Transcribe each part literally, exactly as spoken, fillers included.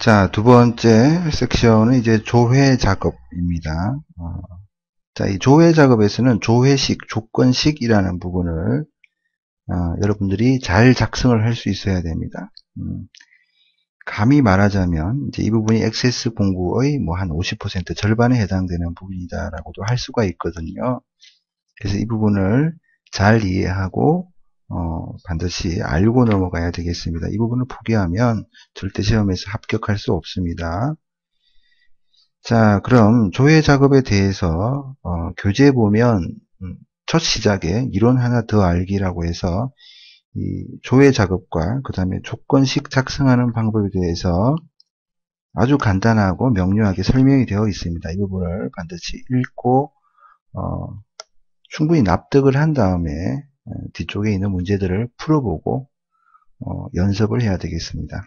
자, 두 번째 섹션은 이제 조회 작업입니다. 어, 자, 이 조회 작업에서는 조회식, 조건식이라는 부분을 어, 여러분들이 잘 작성을 할 수 있어야 됩니다. 음, 감히 말하자면 이제 이 부분이 액세스 공부의 뭐 한 오십 퍼센트 절반에 해당되는 부분이다라고도 할 수가 있거든요. 그래서 이 부분을 잘 이해하고 어, 반드시 알고 넘어가야 되겠습니다. 이 부분을 포기하면 절대 시험에서 합격할 수 없습니다. 자, 그럼 조회 작업에 대해서 어, 교재에 보면 음, 첫 시작에 이론 하나 더 알기라고 해서 이 조회 작업과 그 다음에 조건식 작성하는 방법에 대해서 아주 간단하고 명료하게 설명이 되어 있습니다. 이 부분을 반드시 읽고 어, 충분히 납득을 한 다음에 어, 뒤쪽에 있는 문제들을 풀어보고 어, 연습을 해야 되겠습니다.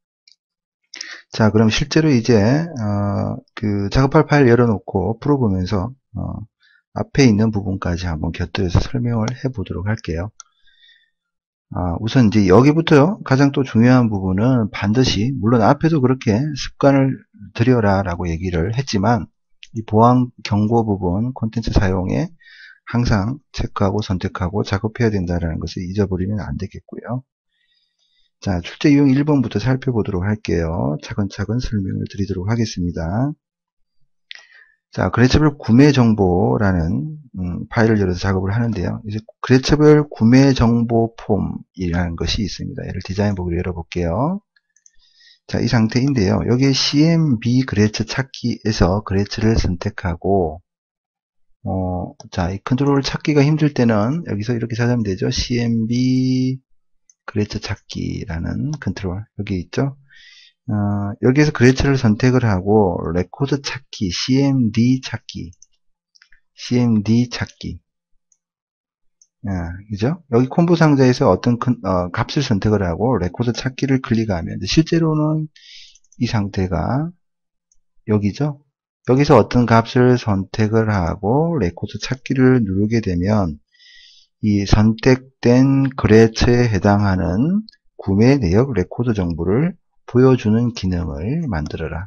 자, 그럼 실제로 이제 어, 그 작업할 파일 열어놓고 풀어보면서 어, 앞에 있는 부분까지 한번 곁들여서 설명을 해보도록 할게요. 아, 우선 이제 여기부터요. 가장 또 중요한 부분은 반드시, 물론 앞에도 그렇게 습관을 들여라 라고 얘기를 했지만 이 보안 경고 부분 콘텐츠 사용에 항상 체크하고 선택하고 작업해야 된다는 것을 잊어버리면 안 되겠고요. 자, 출제 유형 일 번부터 살펴보도록 할게요. 차근차근 설명을 드리도록 하겠습니다. 자, 거래처별 구매 정보라는 음, 파일을 열어서 작업을 하는데요. 이제 거래처별 구매 정보 폼이라는 것이 있습니다. 얘를 디자인 보기로 열어볼게요. 자, 이 상태인데요. 여기에 씨엠비 거래처 찾기에서 거래처를 선택하고 어, 자, 이 컨트롤 찾기가 힘들 때는 여기서 이렇게 찾으면 되죠. 씨엠비 거래처 찾기라는 컨트롤 여기 있죠. 어, 여기에서 거래처를 선택을 하고 레코드 찾기, 씨엠디 찾기, 씨엠디 찾기, 아, 그죠? 여기 콤보 상자에서 어떤 큰, 어, 값을 선택을 하고 레코드 찾기를 클릭하면 실제로는 이 상태가 여기죠. 여기서 어떤 값을 선택을 하고 레코드 찾기를 누르게 되면 이 선택된 거래처에 해당하는 구매 내역 레코드 정보를 보여주는 기능을 만들어라.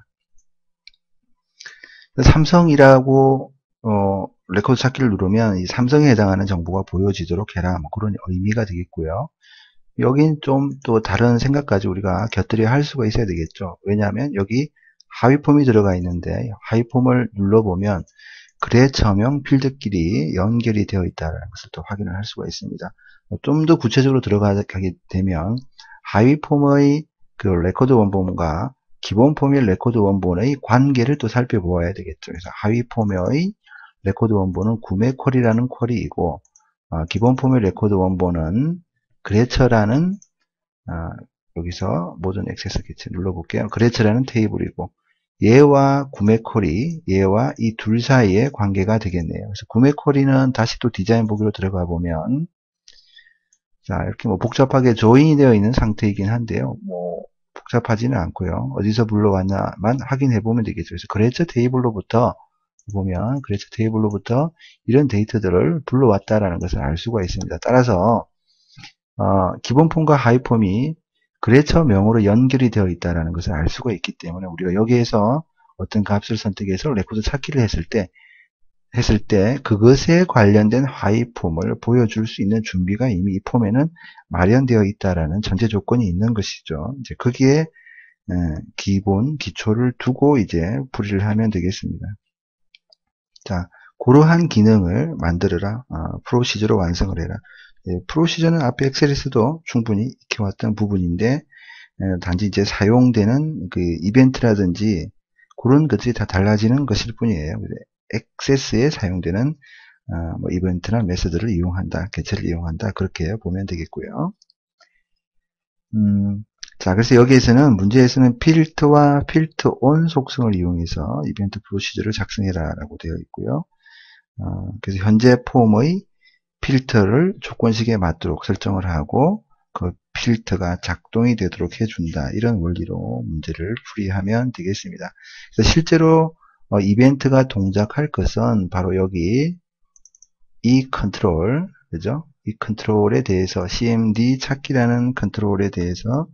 삼성이라고 어, 레코드 찾기를 누르면 이 삼성에 해당하는 정보가 보여지도록 해라. 뭐 그런 의미가 되겠고요. 여긴 좀 또 다른 생각까지 우리가 곁들여 할 수가 있어야 되겠죠. 왜냐하면 여기 하위 폼이 들어가 있는데 하위 폼을 눌러보면 거래처명 필드끼리 연결이 되어 있다는 것을 또 확인을 할 수가 있습니다. 좀 더 구체적으로 들어가게 되면 하위 폼의 그 레코드 원본과 기본 폼의 레코드 원본의 관계를 또 살펴보아야 되겠죠. 그래서 하위 폼의 레코드 원본은 구매 쿼리라는 쿼리이고 어, 기본 폼의 레코드 원본은 거래처라는 어, 여기서 모든 액세스 개체 눌러볼게요. 거래처라는 테이블이고 얘와 구매 쿼리, 얘와 이 둘 사이의 관계가 되겠네요. 그래서 구매 쿼리는 다시 또 디자인 보기로 들어가 보면 자, 이렇게 뭐 복잡하게 조인이 되어 있는 상태이긴 한데요. 뭐 복잡하지는 않고요. 어디서 불러왔냐만 확인해 보면 되겠죠. 그래서 거래처 테이블로부터 보면 거래처 테이블로부터 이런 데이터들을 불러왔다라는 것을 알 수가 있습니다. 따라서 어, 기본 폼과 하위 폼이 거래처명으로 연결이 되어 있다는 것을 알 수가 있기 때문에 우리가 여기에서 어떤 값을 선택해서 레코드 찾기를 했을 때 했을 때 그것에 관련된 하위 폼을 보여줄 수 있는 준비가 이미 이 폼에는 마련되어 있다라는 전제 조건이 있는 것이죠. 이제 거기에 기본 기초를 두고 이제 풀이를 하면 되겠습니다. 자, 그러한 기능을 만들어라. 어, 프로시저로 완성을 해라. 예, 프로시저는 앞에 엑셀에서도 충분히 익혀왔던 부분인데 예, 단지 이제 사용되는 그 이벤트라든지 그런 것들이 다 달라지는 것일 뿐이에요. 액세스에 사용되는 어, 뭐 이벤트나 메서드를 이용한다, 개체를 이용한다 그렇게 보면 되겠고요. 음, 자, 그래서 여기에서는 문제에서는 필터와 필터 온 속성을 이용해서 이벤트 프로시저를 작성해라 라고 되어 있고요. 어, 그래서 현재 폼의 필터를 조건식에 맞도록 설정을 하고 그 필터가 작동이 되도록 해준다. 이런 원리로 문제를 풀이하면 되겠습니다. 그래서 실제로 어, 이벤트가 동작할 것은 바로 여기 이 컨트롤, 그죠? 이 컨트롤에 대해서 씨엠디 찾기라는 컨트롤에 대해서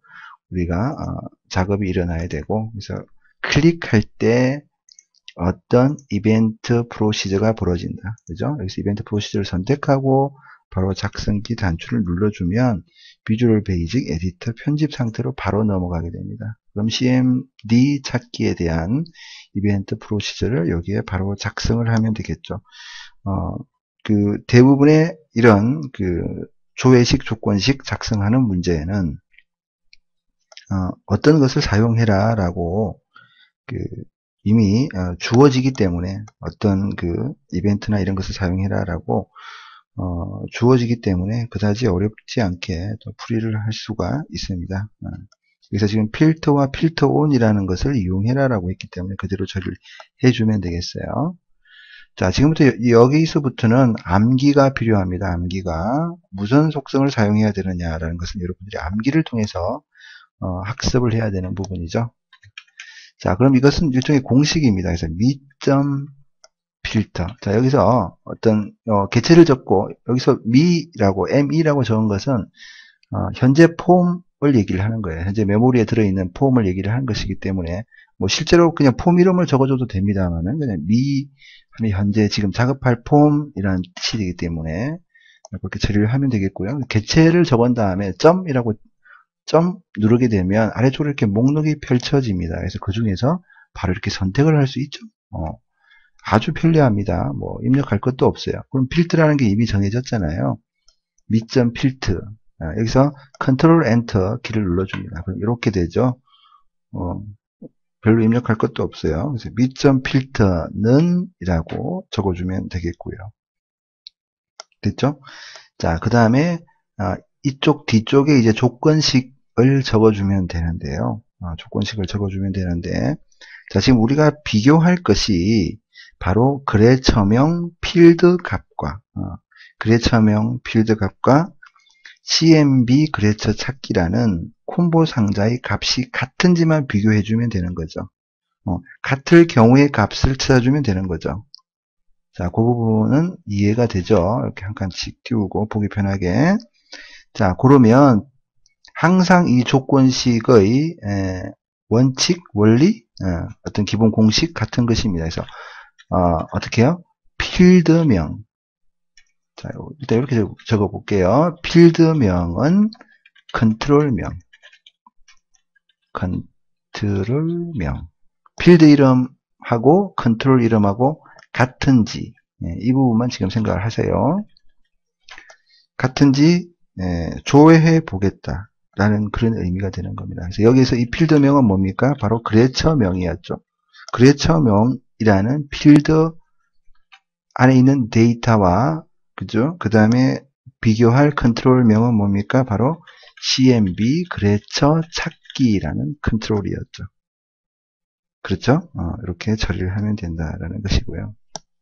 우리가 어, 작업이 일어나야 되고, 그래서 클릭할 때 어떤 이벤트 프로시저가 벌어진다. 그죠? 여기서 이벤트 프로시저를 선택하고 바로 작성기 단추를 눌러주면 비주얼 베이직 에디터 편집 상태로 바로 넘어가게 됩니다. 그럼 씨엠디 찾기에 대한 이벤트 프로시저를 여기에 바로 작성을 하면 되겠죠. 어, 그 대부분의 이런 그 조회식 조건식 작성하는 문제에는 어, 어떤 것을 사용해라 라고 그 이미 어, 주어지기 때문에 어떤 그 이벤트나 이런 것을 사용해라 라고 어, 주어지기 때문에 그다지 어렵지 않게 또 풀이를 할 수가 있습니다. 어, 그래서 지금 필터와 필터 온이라는 것을 이용해라 라고 했기 때문에 그대로 처리를 해주면 되겠어요. 자, 지금부터 여기서부터는 암기가 필요합니다. 암기가 무슨 속성을 사용해야 되느냐라는 것은 여러분들이 암기를 통해서 어, 학습을 해야 되는 부분이죠. 자, 그럼 이것은 일종의 공식입니다. 그래서 미점 필터. 자, 여기서 어떤 어, 개체를 적고 여기서 미라고 엠이라고 적은 것은 어, 현재 폼을 얘기를 하는 거예요. 현재 메모리에 들어있는 폼을 얘기를 하는 것이기 때문에 뭐 실제로 그냥 폼 이름을 적어줘도 됩니다만은 그냥 미 하면 현재 지금 작업할 폼이라는 뜻이 되기 때문에 그렇게 처리를 하면 되겠고요. 개체를 적은 다음에 점이라고 점 누르게 되면 아래쪽으로 이렇게 목록이 펼쳐집니다. 그래서 그 중에서 바로 이렇게 선택을 할 수 있죠. 어, 아주 편리합니다. 뭐 입력할 것도 없어요. 그럼 필드라는 게 이미 정해졌잖아요. 미점 필드. 아, 여기서 컨트롤 엔터 키를 눌러줍니다. 그럼 이렇게 되죠. 어, 별로 입력할 것도 없어요. 그래서 미점 필터는 이라고 적어주면 되겠고요. 됐죠? 자, 그 다음에 아, 이쪽 뒤쪽에 이제 조건식을 적어주면 되는데요. 어, 조건식을 적어주면 되는데, 자, 지금 우리가 비교할 것이 바로 그래처명 필드 값과 어, 그래처명 필드 값과 씨엠비 그래처 찾기라는 콤보 상자의 값이 같은지만 비교해주면 되는 거죠. 어, 같을 경우의 값을 찾아주면 되는 거죠. 자, 그 부분은 이해가 되죠. 이렇게 한 칸씩 띄우고 보기 편하게. 자, 그러면 항상 이 조건식의 에, 원칙, 원리, 어, 어떤 기본 공식 같은 것입니다. 그래서 어, 어떻게 해요? 필드명. 자, 일단 이렇게 적어 볼게요. 필드명은 컨트롤명. 컨트롤명. 필드 이름하고 컨트롤 이름하고 같은지, 예, 이 부분만 지금 생각을 하세요. 같은지 예, 조회해 보겠다 라는 그런 의미가 되는 겁니다. 그래서 여기서 이 필드명은 뭡니까? 바로 그래처명이었죠. 그래처명이라는 필드 안에 있는 데이터와 그죠? 그 다음에 비교할 컨트롤명은 뭡니까? 바로 씨엠비 그래처 찾기라는 컨트롤이었죠. 그렇죠? 어, 이렇게 처리를 하면 된다라는 것이고요.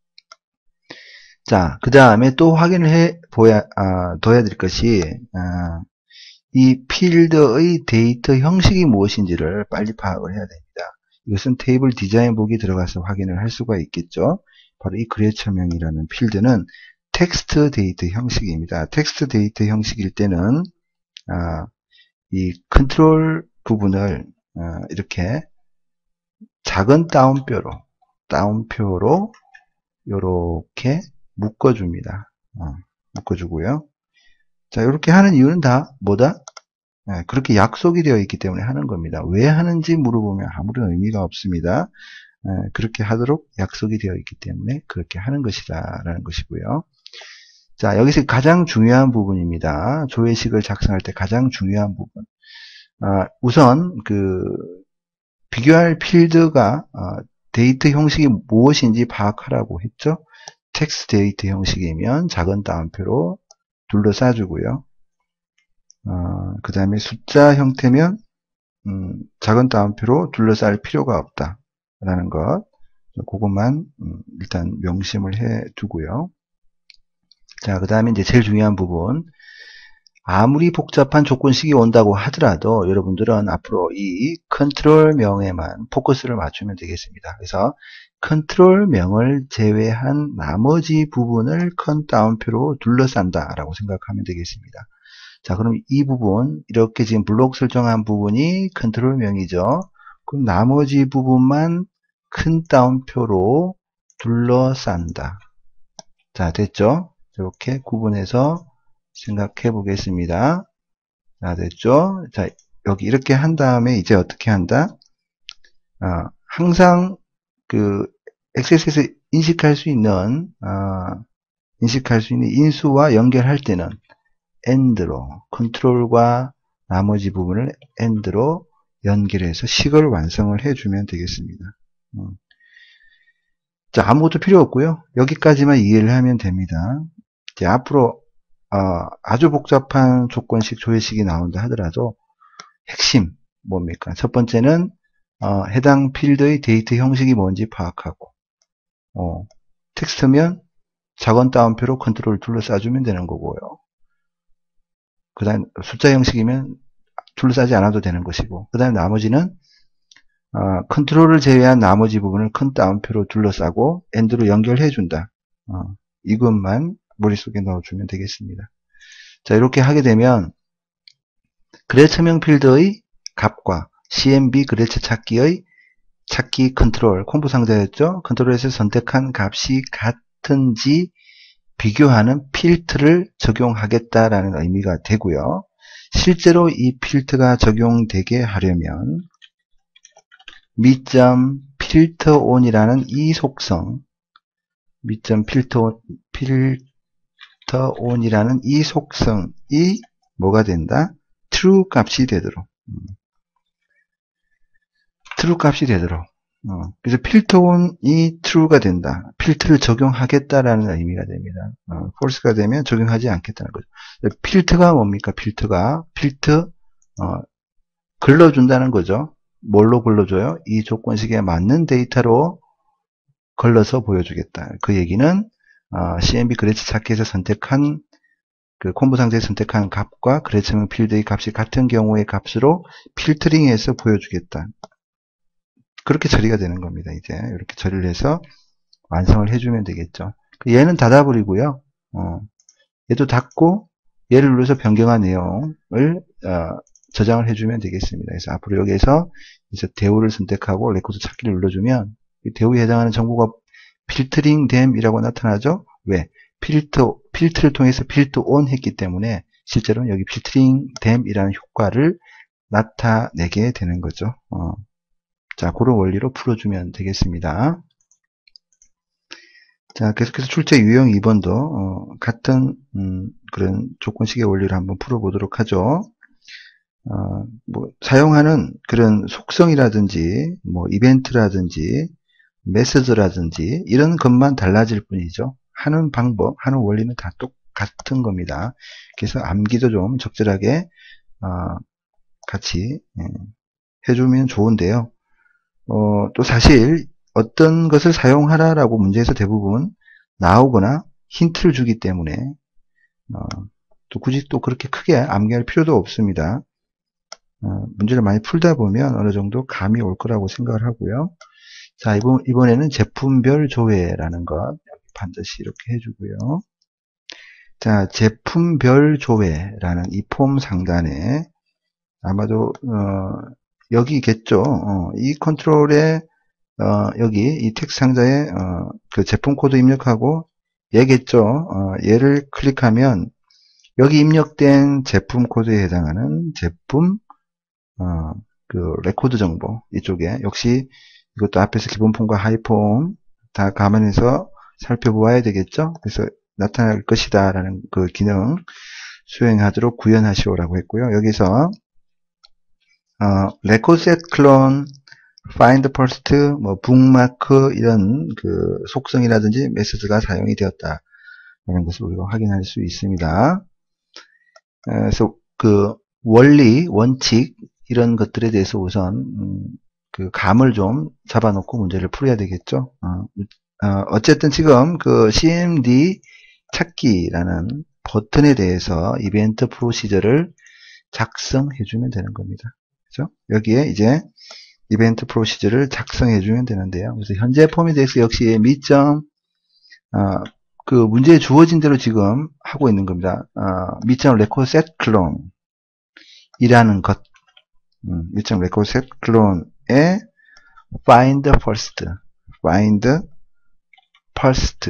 자, 그 다음에 또 확인을 해 보야, 아, 둬야 될 것이, 아, 이 필드의 데이터 형식이 무엇인지를 빨리 파악을 해야 됩니다. 이것은 테이블 디자인 북이 들어가서 확인을 할 수가 있겠죠. 바로 이 그래처명이라는 필드는 텍스트 데이터 형식입니다. 텍스트 데이터 형식일 때는, 아, 이 컨트롤 부분을, 아, 이렇게 작은 따옴표로, 따옴표로, 요렇게 묶어줍니다. 어, 묶어주고요. 자, 이렇게 하는 이유는 다 뭐다? 네, 그렇게 약속이 되어 있기 때문에 하는 겁니다. 왜 하는지 물어보면 아무런 의미가 없습니다. 네, 그렇게 하도록 약속이 되어 있기 때문에 그렇게 하는 것이다 라는 것이고요. 자, 여기서 가장 중요한 부분입니다. 조회식을 작성할 때 가장 중요한 부분. 아, 우선 그 비교할 필드가 어, 데이터 형식이 무엇인지 파악하라고 했죠. 텍스트 데이터 형식이면 작은 따옴표로 둘러싸주고요. 어, 그 다음에 숫자 형태면 음, 작은 따옴표로 둘러쌀 필요가 없다 라는 것, 그것만 음, 일단 명심을 해 두고요. 자, 그 다음에 이제 제일 중요한 부분, 아무리 복잡한 조건식이 온다고 하더라도 여러분들은 앞으로 이 컨트롤명에만 포커스를 맞추면 되겠습니다. 그래서 컨트롤명을 제외한 나머지 부분을 컨 따옴표로 둘러싼다 라고 생각하면 되겠습니다. 자, 그럼 이 부분, 이렇게 지금 블록 설정한 부분이 컨트롤명이죠. 그럼 나머지 부분만 큰 따옴표로 둘러싼다. 자, 됐죠? 이렇게 구분해서 생각해 보겠습니다. 자, 됐죠? 자, 여기 이렇게 한 다음에 이제 어떻게 한다? 아, 항상 그 엑셀에서 인식할 수 있는 아, 인식할 수 있는 인수와 연결할 때는 AND로 컨트롤과 나머지 부분을 AND로 연결해서 식을 완성을 해주면 되겠습니다. 음. 자, 아무것도 필요 없고요. 여기까지만 이해를 하면 됩니다. 이제 앞으로 어, 아주 복잡한 조건식 조회식이 나온다 하더라도 핵심 뭡니까? 첫 번째는 어, 해당 필드의 데이터 형식이 뭔지 파악하고 어, 텍스트면 작은 따옴표로 컨트롤 둘러싸주면 되는 거고요. 그 다음 숫자 형식이면 둘러싸지 않아도 되는 것이고 그 다음 나머지는 어, 컨트롤을 제외한 나머지 부분을 큰 따옴표로 둘러싸고 엔드로 연결해 준다. 어, 이것만 머릿속에 넣어주면 되겠습니다. 자, 이렇게 하게 되면 그래처명 필드의 값과 씨엠비 그래처 찾기의 찾기 컨트롤 콤보 상자였죠. 컨트롤에서 선택한 값이 같은지 비교하는 필터를 적용하겠다라는 의미가 되고요. 실제로 이 필터가 적용되게 하려면 미점 필터 온이라는 이 속성, 미점 필터 필터 온이라는 이 속성이 뭐가 된다? true 값이 되도록. true 값이 되도록. 어, 그래서 필터 온이 true가 된다. 필터를 적용하겠다라는 의미가 됩니다. 어, false가 되면 적용하지 않겠다는 거죠. 필터가 뭡니까? 필터가 필터 어, 걸러준다는 거죠. 뭘로 걸러줘요? 이 조건식에 맞는 데이터로 걸러서 보여주겠다. 그 얘기는 어, 씨엠비 그래처 찾기에서 선택한 그 콤보 상자에 선택한 값과 그래처명 필드의 값이 같은 경우의 값으로 필터링해서 보여주겠다. 그렇게 처리가 되는 겁니다. 이제 이렇게 처리를 해서 완성을 해주면 되겠죠. 얘는 닫아버리고요. 어, 얘도 닫고 얘를 눌러서 변경한 내용을 어, 저장을 해주면 되겠습니다. 그래서 앞으로 여기에서 이제 대우를 선택하고 레코드 찾기를 눌러주면 대우에 해당하는 정보가 필터링 됨이라고 나타나죠. 왜? 필터, 필터를 통해서 필터 온 했기 때문에 실제로는 여기 필터링 됨이라는 효과를 나타내게 되는 거죠. 어. 자, 그런 원리로 풀어주면 되겠습니다. 자, 계속해서 출제 유형 이 번도 어, 같은 음, 그런 조건식의 원리를 한번 풀어보도록 하죠. 어, 뭐 사용하는 그런 속성이라든지 뭐 이벤트라든지 메시지라든지 이런 것만 달라질 뿐이죠. 하는 방법, 하는 원리는 다 똑같은 겁니다. 그래서 암기도 좀 적절하게 어, 같이 예, 해주면 좋은데요. 어, 또 사실 어떤 것을 사용하라라고 문제에서 대부분 나오거나 힌트를 주기 때문에 어, 또 굳이 또 그렇게 크게 암기할 필요도 없습니다. 어, 문제를 많이 풀다 보면 어느 정도 감이 올 거라고 생각을 하고요. 자, 이번, 이번에는 제품별 조회라는 것 반드시 이렇게 해주고요. 자, 제품별 조회라는 이 폼 상단에 아마도 어, 여기겠죠. 어, 이 컨트롤에 어, 여기 이 텍스트 상자에 어, 그 제품 코드 입력하고 얘겠죠. 어, 얘를 클릭하면 여기 입력된 제품 코드에 해당하는 제품 어, 그 레코드 정보 이쪽에 역시 이것도 앞에서 기본 폼과 하이 폼 다 감안해서 살펴보아야 되겠죠. 그래서 나타날 것이다 라는 그 기능 수행하도록 구현하시오라고 했고요. 여기서 어, 레코드 셋 클론 find first, 뭐 북마크 이런 그 속성이라든지 메시지가 사용이 되었다 라는 것을 우리가 확인할 수 있습니다. 그래서 그 원리, 원칙 이런 것들에 대해서 우선 음, 그 감을 좀 잡아놓고 문제를 풀어야 되겠죠. 어, 어, 어쨌든 지금 그 씨엠디 찾기라는 버튼에 대해서 이벤트 프로시저를 작성해 주면 되는 겁니다. 그죠? 여기에 이제 이벤트 프로시저를 작성해 주면 되는데요. 그래서 현재 폼에 대해서 역시 미점 어, 그 문제에 주어진 대로 지금 하고 있는 겁니다. 어, 밑점 record set clone 이라는 것. 음, 밑점 record set clone에 find first, find first.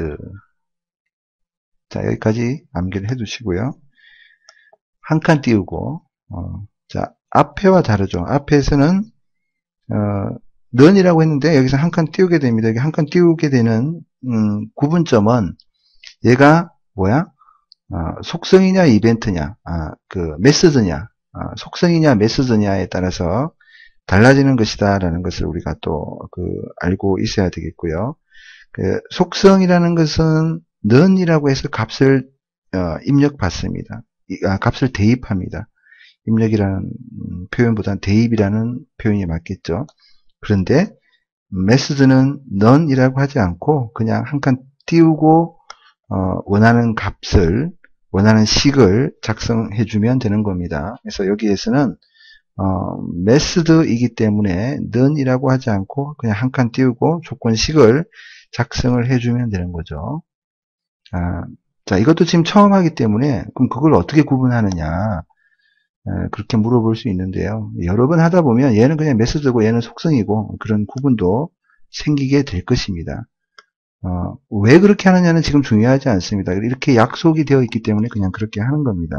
자, 여기까지 암기를 해 두시고요. 한 칸 띄우고, 어, 자, 앞에와 다르죠. 앞에서는, 어, none이라고 했는데, 여기서 한 칸 띄우게 됩니다. 여기 한 칸 띄우게 되는, 음, 구분점은, 얘가, 뭐야? 어, 속성이냐, 이벤트냐, 아, 그, 메시지냐, 아, 속성이냐, 메시지냐에 따라서 달라지는 것이다, 라는 것을 우리가 또, 그, 알고 있어야 되겠고요. 그, 속성이라는 것은, none이라고 해서 값을, 어, 입력받습니다. 아, 값을 대입합니다. 입력이라는 표현보다는 대입이라는 표현이 맞겠죠. 그런데 메시지는 none이라고 하지 않고 그냥 한 칸 띄우고 어, 원하는 값을 원하는 식을 작성해 주면 되는 겁니다. 그래서 여기에서는 어, 메시드이기 때문에 none이라고 하지 않고 그냥 한 칸 띄우고 조건식을 작성을 해 주면 되는 거죠. 아, 자, 이것도 지금 처음 하기 때문에 그럼 그걸 어떻게 구분하느냐, 에, 그렇게 물어볼 수 있는데요. 여러 번 하다 보면 얘는 그냥 메시지고 얘는 속성이고 그런 구분도 생기게 될 것입니다. 어, 왜 그렇게 하느냐는 지금 중요하지 않습니다. 이렇게 약속이 되어 있기 때문에 그냥 그렇게 하는 겁니다.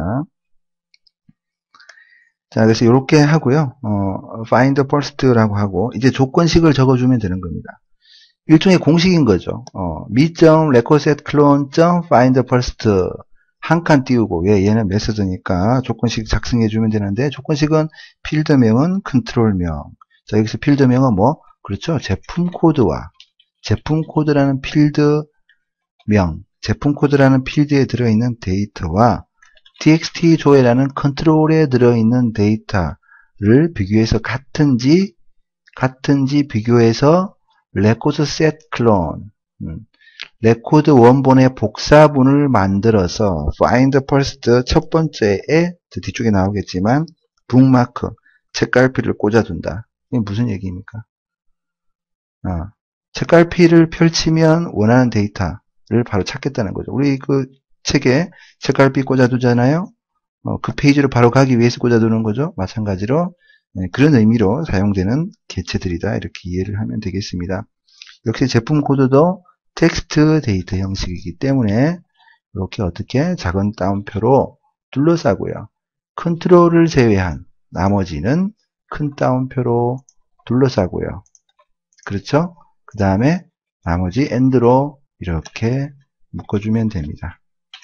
자, 그래서 이렇게 하고요. 어, find first라고 하고 이제 조건식을 적어주면 되는 겁니다. 일종의 공식인 거죠. 어, 미점 record clone find first 한 칸 띄우고, 왜 얘는 메시지니까 조건식 작성해 주면 되는데, 조건식은 필드명은 컨트롤명. 자, 여기서 필드명은 뭐? 그렇죠. 제품 코드와 제품 코드라는 필드명, 제품 코드라는 필드에 들어있는 데이터와 txt 조회라는 컨트롤에 들어있는 데이터를 비교해서 같은지 같은지 비교해서 record set clone, 음, 레코드 원본의 복사본을 만들어서 find first 첫 번째에 뒤쪽에 나오겠지만 북마크 책갈피를 꽂아둔다. 이게 무슨 얘기입니까? 어, 책갈피를 펼치면 원하는 데이터를 바로 찾겠다는 거죠. 우리 그 책에 책갈피 꽂아두잖아요. 어, 그 페이지로 바로 가기 위해서 꽂아두는 거죠. 마찬가지로 네, 그런 의미로 사용되는 개체들이다. 이렇게 이해를 하면 되겠습니다. 역시 제품 코드도 텍스트 데이터 형식이기 때문에 이렇게 어떻게 작은 따옴표로 둘러싸고요. 컨트롤을 제외한 나머지는 큰 따옴표로 둘러싸고요. 그렇죠? 그 다음에 나머지 end로 이렇게 묶어주면 됩니다.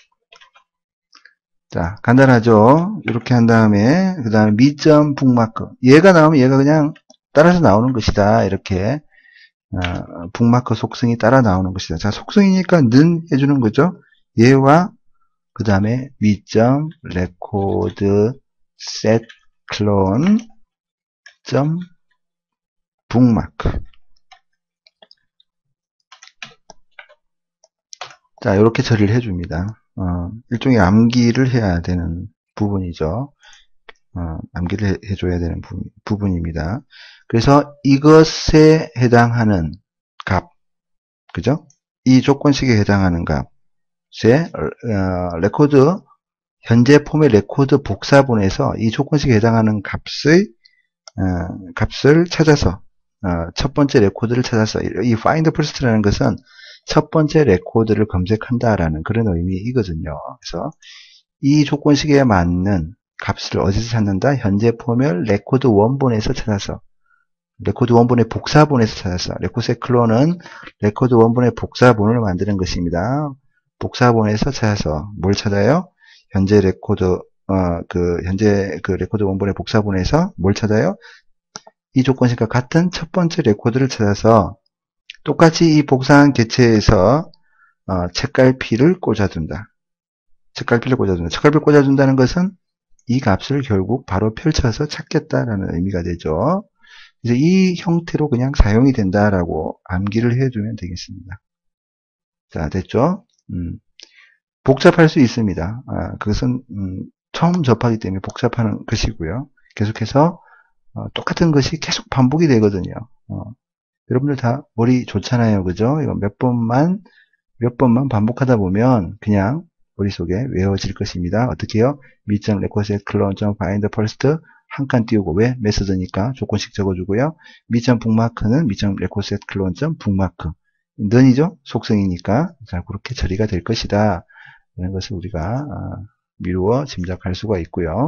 자, 간단하죠? 이렇게 한 다음에 그 다음에 미점 북마크, 얘가 나오면 얘가 그냥 따라서 나오는 것이다. 이렇게 어, 북마크 속성이 따라 나오는 것이다. 자, 속성이니까 는 해주는 거죠. 얘와 그 다음에 미점 record set clone 점 북마크. 자, 이렇게 처리를 해줍니다. 어, 일종의 암기를 해야 되는 부분이죠. 어, 암기를 해, 해줘야 되는 부, 부분입니다. 그래서 이것에 해당하는 값, 그죠? 이 조건식에 해당하는 값의 어, 레코드, 현재 폼의 레코드 복사본에서 이 조건식에 해당하는 값의 어, 값을 찾아서 어, 첫 번째 레코드를 찾아서, 이 find first라는 것은 첫 번째 레코드를 검색한다라는 그런 의미이거든요. 그래서 이 조건식에 맞는 값을 어디서 찾는다? 현재 폼을 레코드 원본에서 찾아서, 레코드 원본의 복사본에서 찾아서, 레코드 클론은 레코드 원본의 복사본을 만드는 것입니다. 복사본에서 찾아서 뭘 찾아요? 현재 레코드, 어, 그, 현재 그 레코드 원본의 복사본에서 뭘 찾아요? 이 조건식과 같은 첫 번째 레코드를 찾아서 똑같이 이 복사한 개체에서 어, 책갈피를 꽂아둔다. 책갈피를 꽂아둔다. 책갈피를 꽂아둔다는 것은 이 값을 결국 바로 펼쳐서 찾겠다라는 의미가 되죠. 그래서 이 형태로 그냥 사용이 된다라고 암기를 해두면 되겠습니다. 자, 됐죠? 음, 복잡할 수 있습니다. 아, 그것은 음, 처음 접하기 때문에 복잡하는 것이고요. 계속해서 어, 똑같은 것이 계속 반복이 되거든요. 어, 여러분들 다 머리 좋잖아요. 그죠? 이거 몇 번만 몇 번만 반복하다 보면 그냥 머릿속에 외워질 것입니다. 어떻게 해요? 미점 레코셋 클론 점 바인드 퍼스트 한 칸 띄우고, 왜? 메서드니까 조건식 적어주고요. 미점 북마크는 미점 레코셋 클론 점 북마크. 넌이죠? 속성이니까. 자, 그렇게 처리가 될 것이다. 이런 것을 우리가 미루어 짐작할 수가 있고요.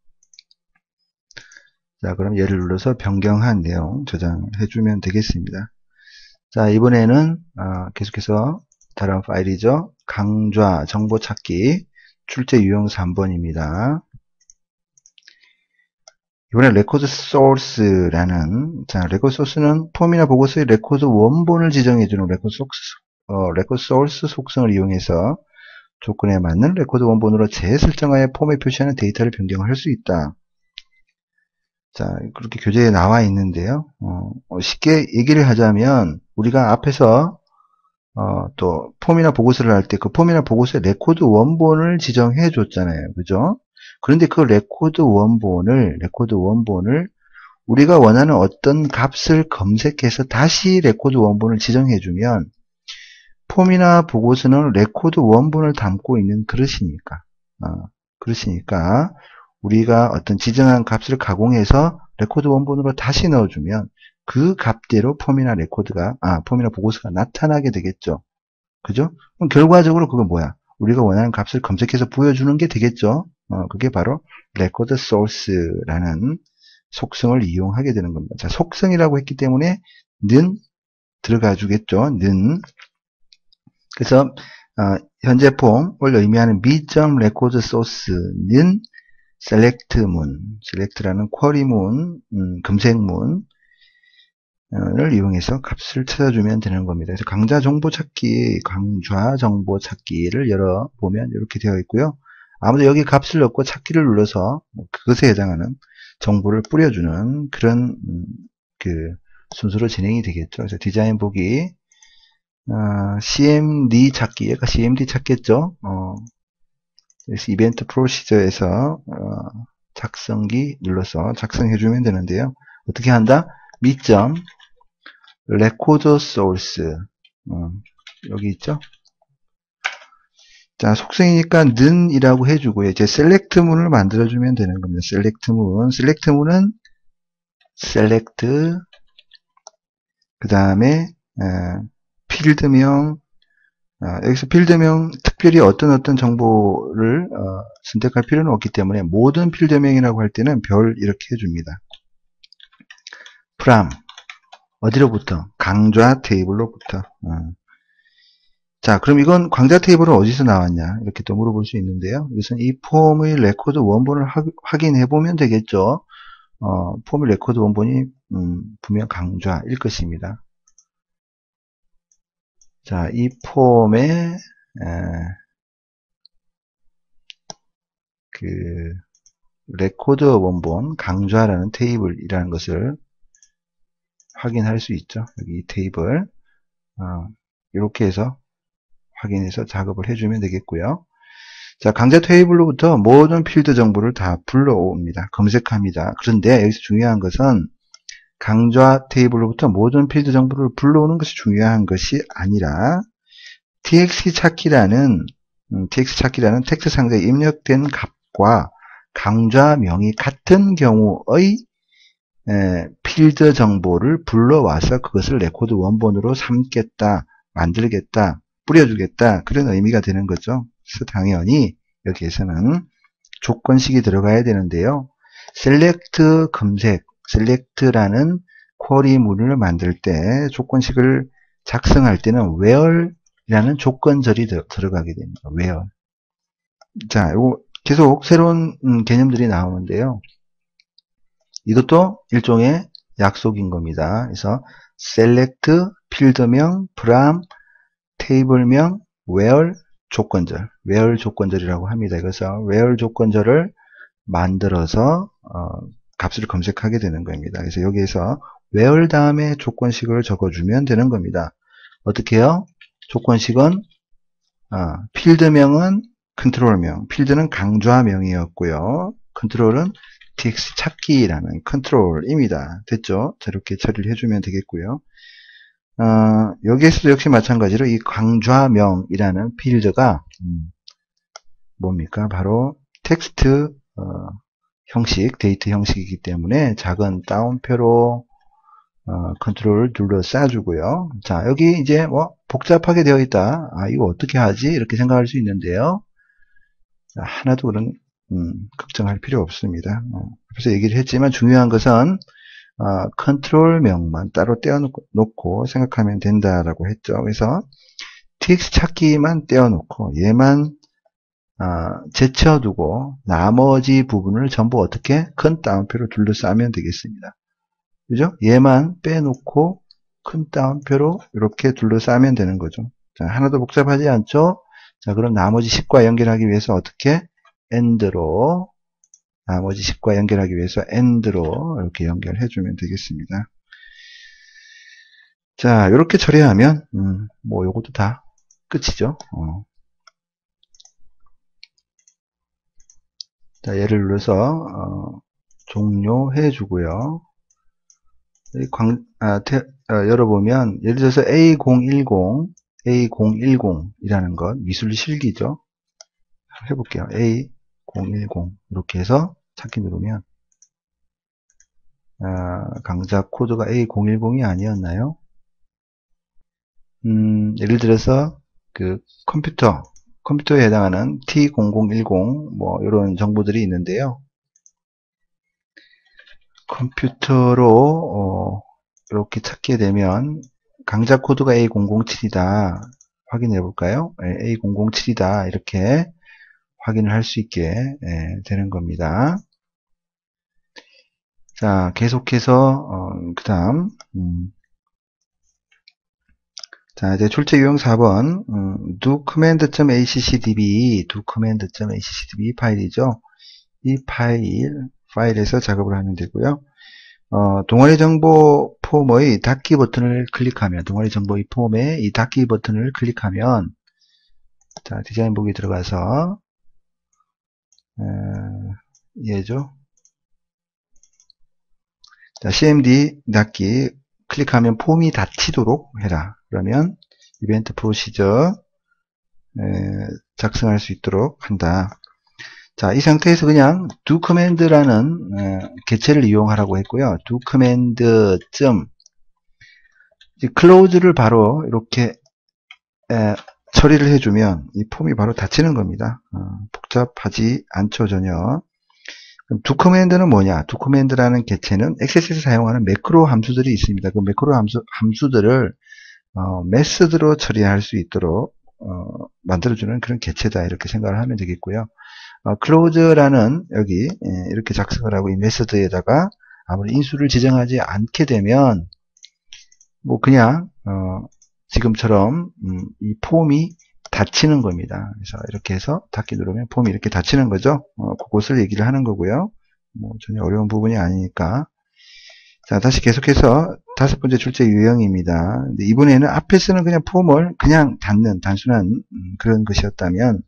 자, 그럼 얘를 눌러서 변경한 내용 저장해주면 되겠습니다. 자, 이번에는 계속해서 다른 파일이죠. 강좌 정보 찾기 출제 유형 삼 번입니다. 이번에 레코드 소스라는, 자, 레코드 소스는 폼이나 보고서의 레코드 원본을 지정해주는 레코드 소스, 어, 레코드 소스 속성을 이용해서 조건에 맞는 레코드 원본으로 재설정하여 폼에 표시하는 데이터를 변경할 수 있다. 자, 그렇게 교재에 나와 있는데요. 어, 쉽게 얘기를 하자면 우리가 앞에서 어, 또 폼이나 보고서를 할 때 그 폼이나 보고서의 레코드 원본을 지정해 줬잖아요. 그죠? 그런데 그 레코드 원본을 레코드 원본을 우리가 원하는 어떤 값을 검색해서 다시 레코드 원본을 지정해 주면, 폼이나 보고서는 레코드 원본을 담고 있는 그릇이니까 어, 그릇이니까 우리가 어떤 지정한 값을 가공해서 레코드 원본으로 다시 넣어주면 그 값대로 폼이나 레코드가, 아, 폼이나 보고서가 나타나게 되겠죠. 그죠? 그럼 결과적으로 그건 뭐야? 우리가 원하는 값을 검색해서 보여주는 게 되겠죠. 어, 그게 바로 레코드 소스라는 속성을 이용하게 되는 겁니다. 자, 속성이라고 했기 때문에 는 들어가 주겠죠. 는. 그래서 어, 현재 폼을 의미하는 미점 레코드 소스는 select문, select라는 쿼리문, 음, 검색문을 이용해서 값을 찾아주면 되는 겁니다. 그래서 강좌 정보 찾기, 강좌 정보 찾기를 열어보면 이렇게 되어 있고요. 아무도 여기 값을 넣고 찾기를 눌러서 그것에 해당하는 정보를 뿌려주는 그런 음, 그 순서로 진행이 되겠죠. 그래서 디자인 보기, 어, 씨엠디 찾기, 얘가 씨엠디 찾겠죠. 어, 그래서 이벤트 프로시저에서 어, 작성기 눌러서 작성해주면 되는데요. 어떻게 한다? 미점 레코드 소스, 어, 여기 있죠. 자, 속성이니까 는이라고 해주고요. 이제 셀렉트 문을 만들어주면 되는 겁니다. 셀렉트 문, 셀렉트 문은 셀렉트, 그 다음에 필드명, 어, 여기서 필드명 특별히 어떤 어떤 정보를 어, 선택할 필요는 없기 때문에 모든 필드명이라고 할 때는 별 이렇게 해줍니다. from 어디로부터? 강좌 테이블로부터. 어. 자, 그럼 이건 강좌 테이블은 어디서 나왔냐? 이렇게 또 물어볼 수 있는데요. 우선 이 폼의 레코드 원본을 하, 확인해 보면 되겠죠. 어, 폼의 레코드 원본이 음, 분명 강좌일 것입니다. 자, 이 폼의 에, 그 레코드 원본 강좌라는 테이블이라는 것을 확인할 수 있죠. 여기 이 테이블 어, 이렇게 해서 확인해서 작업을 해주면 되겠고요. 자, 강좌 테이블로부터 모든 필드 정보를 다 불러옵니다. 검색합니다. 그런데 여기서 중요한 것은 강좌 테이블로부터 모든 필드 정보를 불러오는 것이 중요한 것이 아니라 txt 찾기라는 음, txt 찾기라는 텍스트 상자에 입력된 값과 강좌명이 같은 경우의 에, 필드 정보를 불러와서 그것을 레코드 원본으로 삼겠다, 만들겠다, 뿌려주겠다, 그런 의미가 되는 거죠. 그래서 당연히 여기에서는 조건식이 들어가야 되는데요. select 검색, select라는 쿼리문을 만들 때 조건식을 작성할 때는 where이라는 조건절이 들어가게 됩니다. where. 자, 이거 계속 새로운 개념들이 나오는데요. 이것도 일종의 약속인 겁니다. 그래서 select 필드명 from 테이블명 where 조건절, where 조건절이라고 합니다. 그래서 where 조건절을 만들어서 어, 값을 검색하게 되는 겁니다. 그래서 여기에서 where 다음에 조건식을 적어주면 되는 겁니다. 어떻게 해요? 조건식은 어, 필드명은 컨트롤명, 필드는 강좌명이었고요. 컨트롤은 txt 찾기라는 컨트롤입니다. 됐죠? 자, 이렇게 처리를 해주면 되겠고요. 어, 여기에서도 역시 마찬가지로 이 강좌명이라는 필드가 음, 뭡니까? 바로 텍스트 어, 형식, 데이터 형식이기 때문에 작은 따옴표로 어, 컨트롤을 눌러 쏴주고요. 자, 여기 이제 뭐 복잡하게 되어 있다. 아, 이거 어떻게 하지? 이렇게 생각할 수 있는데요. 자, 하나도 그런 음, 걱정할 필요 없습니다. 어, 그래서 얘기를 했지만 중요한 것은 어, 컨트롤명만 따로 떼어놓고 생각하면 된다라고 했죠. 그래서 tx 찾기만 떼어놓고 얘만 어, 제쳐두고 나머지 부분을 전부 어떻게 큰 따옴표로 둘러싸면 되겠습니다. 그죠? 얘만 빼놓고 큰 따옴표로 이렇게 둘러싸면 되는 거죠. 자, 하나도 복잡하지 않죠? 자, 그럼 나머지 십과 연결하기 위해서 어떻게? AND로 나머지 십과 연결하기 위해서 AND로 이렇게 연결해주면 되겠습니다. 자, 이렇게 처리하면 음, 뭐 요것도 다 끝이죠. 어. 자, 얘를 눌러서 어, 종료해 주고요. 광, 아, 태, 어, 열어보면 예를 들어서 에이 공일십, 에이 공일공이라는 것 미술 실기죠. 해볼게요. 에이 공일십 이렇게 해서 찾기 누르면 아, 강좌 코드가 에이 공일공이 아니었나요? 음, 예를 들어서 그 컴퓨터 컴퓨터에 해당하는 티 공공일십 뭐 이런 정보들이 있는데요. 컴퓨터로 어, 이렇게 찾게 되면 강좌 코드가 에이 공공칠이다 확인해 볼까요? 네, 에이 공공칠이다 이렇게 확인을 할 수 있게 예, 되는 겁니다. 자, 계속해서 어, 그 다음 음, 자, 이제 출제 유형 사 번 음, docommand.accdb docommand.accdb 파일이죠. 이 파일 파일에서 작업을 하면 되고요. 어, 동아리 정보 폼의 닫기 버튼을 클릭하면 동아리 정보 이 폼에 이 닫기 버튼을 클릭하면 자, 디자인 보기 들어가서 에, 얘죠. 자, 씨엠디 닫기 클릭하면 폼이 닫히도록 해라. 그러면 이벤트 프로시저 에, 작성할 수 있도록 한다. 자, 이 상태에서 그냥 do command라는 에, 개체를 이용하라고 했고요. do command 점 close를 바로 이렇게 에, 처리를 해주면 이 폼이 바로 닫히는 겁니다. 어, 복잡하지 않죠, 전혀. 그럼 do command는 뭐냐? do command라는 개체는 액세스에서 사용하는 매크로 함수들이 있습니다. 그 매크로 함수, 함수들을 어, 메소드로 처리할 수 있도록 어, 만들어주는 그런 개체다 이렇게 생각을 하면 되겠고요. 어, close라는 여기 예, 이렇게 작성을 하고 이 메소드에다가 아무리 인수를 지정하지 않게 되면 뭐 그냥 어, 지금처럼 음, 이 폼이 닫히는 겁니다. 그래서 이렇게 해서 닫기 누르면 폼이 이렇게 닫히는 거죠. 어, 그것을 얘기를 하는 거고요. 뭐 전혀 어려운 부분이 아니니까. 자, 다시 계속해서 다섯 번째 출제 유형입니다. 근데 이번에는 앞에서는 그냥 폼을 그냥 닫는 단순한 음, 그런 것이었다면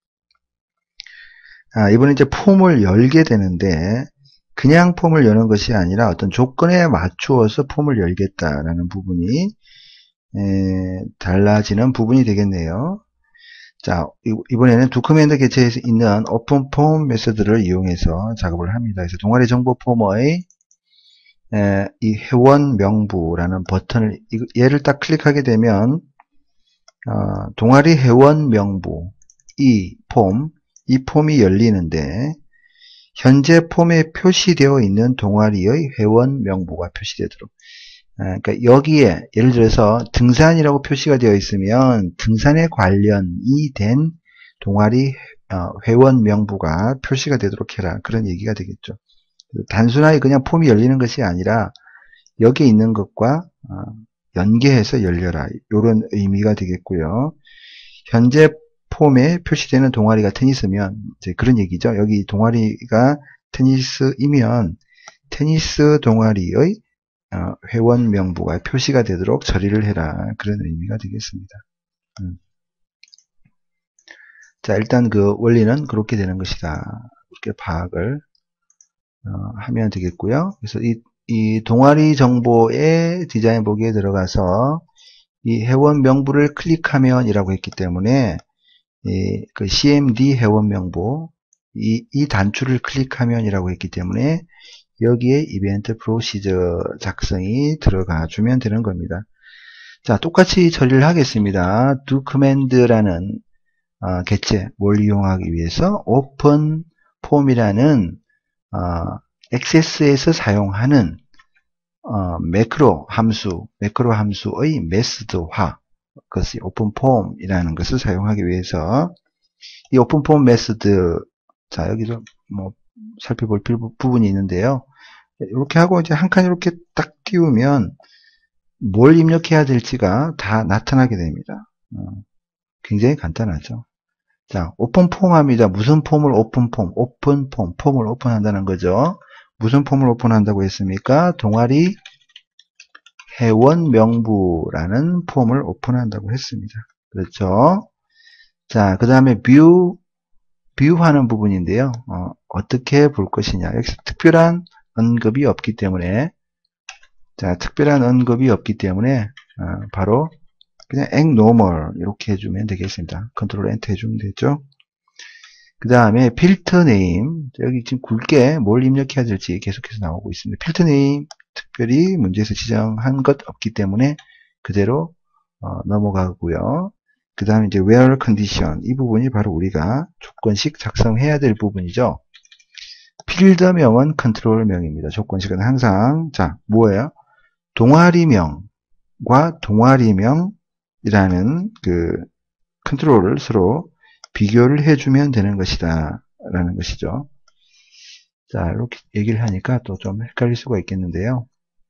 아, 이번에 이제 폼을 열게 되는데 그냥 폼을 여는 것이 아니라 어떤 조건에 맞추어서 폼을 열겠다라는 부분이 에, 달라지는 부분이 되겠네요. 자, 이번에는 도커맨드 개체에 있는 오픈 폼 메소드를 이용해서 작업을 합니다. 그래서 동아리 정보 폼의 에, 이 회원 명부라는 버튼을 얘를 딱 클릭하게 되면 어, 동아리 회원 명부 이 폼, 이 폼이 열리는데 현재 폼에 표시되어 있는 동아리의 회원 명부가 표시되도록 그러니까 여기에 예를 들어서 등산이라고 표시가 되어 있으면 등산에 관련이 된 동아리 회원 명부가 표시가 되도록 해라 그런 얘기가 되겠죠. 단순하게 그냥 폼이 열리는 것이 아니라 여기에 있는 것과 연계해서 열려라 이런 의미가 되겠고요. 현재 폼에 표시되는 동아리가 테니스면 이제 그런 얘기죠. 여기 동아리가 테니스이면 테니스 동아리의 회원 명부가 표시가 되도록 처리를 해라 그런 의미가 되겠습니다. 음. 자, 일단 그 원리는 그렇게 되는 것이다. 그렇게 파악을 어, 하면 되겠고요. 그래서 이, 이 동아리 정보의 디자인 보기에 들어가서 이 회원 명부를 클릭하면 이라고 했기 때문에 이, 그 씨엠디 회원 명부 이, 이 단추를 클릭하면 이라고 했기 때문에 여기에 이벤트 프로시저 작성이 들어가 주면 되는 겁니다. 자, 똑같이 처리를 하겠습니다. do command라는 어, 객체 뭘 이용하기 위해서 open form이라는 어, 액세스에서 사용하는 어, 매크로 함수, 매크로 함수의 메소드화, 그것이 오픈폼이라는 것을 사용하기 위해서 이 오픈폼 메소드, 자 여기서 뭐 살펴볼 부분이 있는데요. 이렇게 하고 이제 한 칸 이렇게 딱 띄우면 뭘 입력해야 될지가 다 나타나게 됩니다. 어, 굉장히 간단하죠. 자, 오픈폼 합니다. 무슨 폼을 오픈폼, 오픈폼, 폼을 오픈한다는 거죠. 무슨 폼을 오픈한다고 했습니까? 동아리 회원 명부라는 폼을 오픈한다고 했습니다. 그렇죠? 자, 그 다음에 뷰, 뷰하는 부분인데요. 어, 어떻게 볼 것이냐. 여기서 특별한 언급이 없기 때문에, 자, 특별한 언급이 없기 때문에, 어, 바로 그냥 엑노멀 이렇게 해주면 되겠습니다. 컨트롤 엔터 해주면 되죠. 그 다음에 필터 네임, 여기 지금 굵게 뭘 입력해야 될지 계속해서 나오고 있습니다. 필터 네임 특별히 문제에서 지정한 것 없기 때문에 그대로 어, 넘어가고요. 그 다음에 이제 where condition, 이 부분이 바로 우리가 조건식 작성해야 될 부분이죠. 필드명은 컨트롤명입니다. 조건식은 항상 자 뭐예요? 동아리명과 동아리명이라는 그 컨트롤을 서로 비교를 해주면 되는 것이다 라는 것이죠. 자, 이렇게 얘기를 하니까 또 좀 헷갈릴 수가 있겠는데요.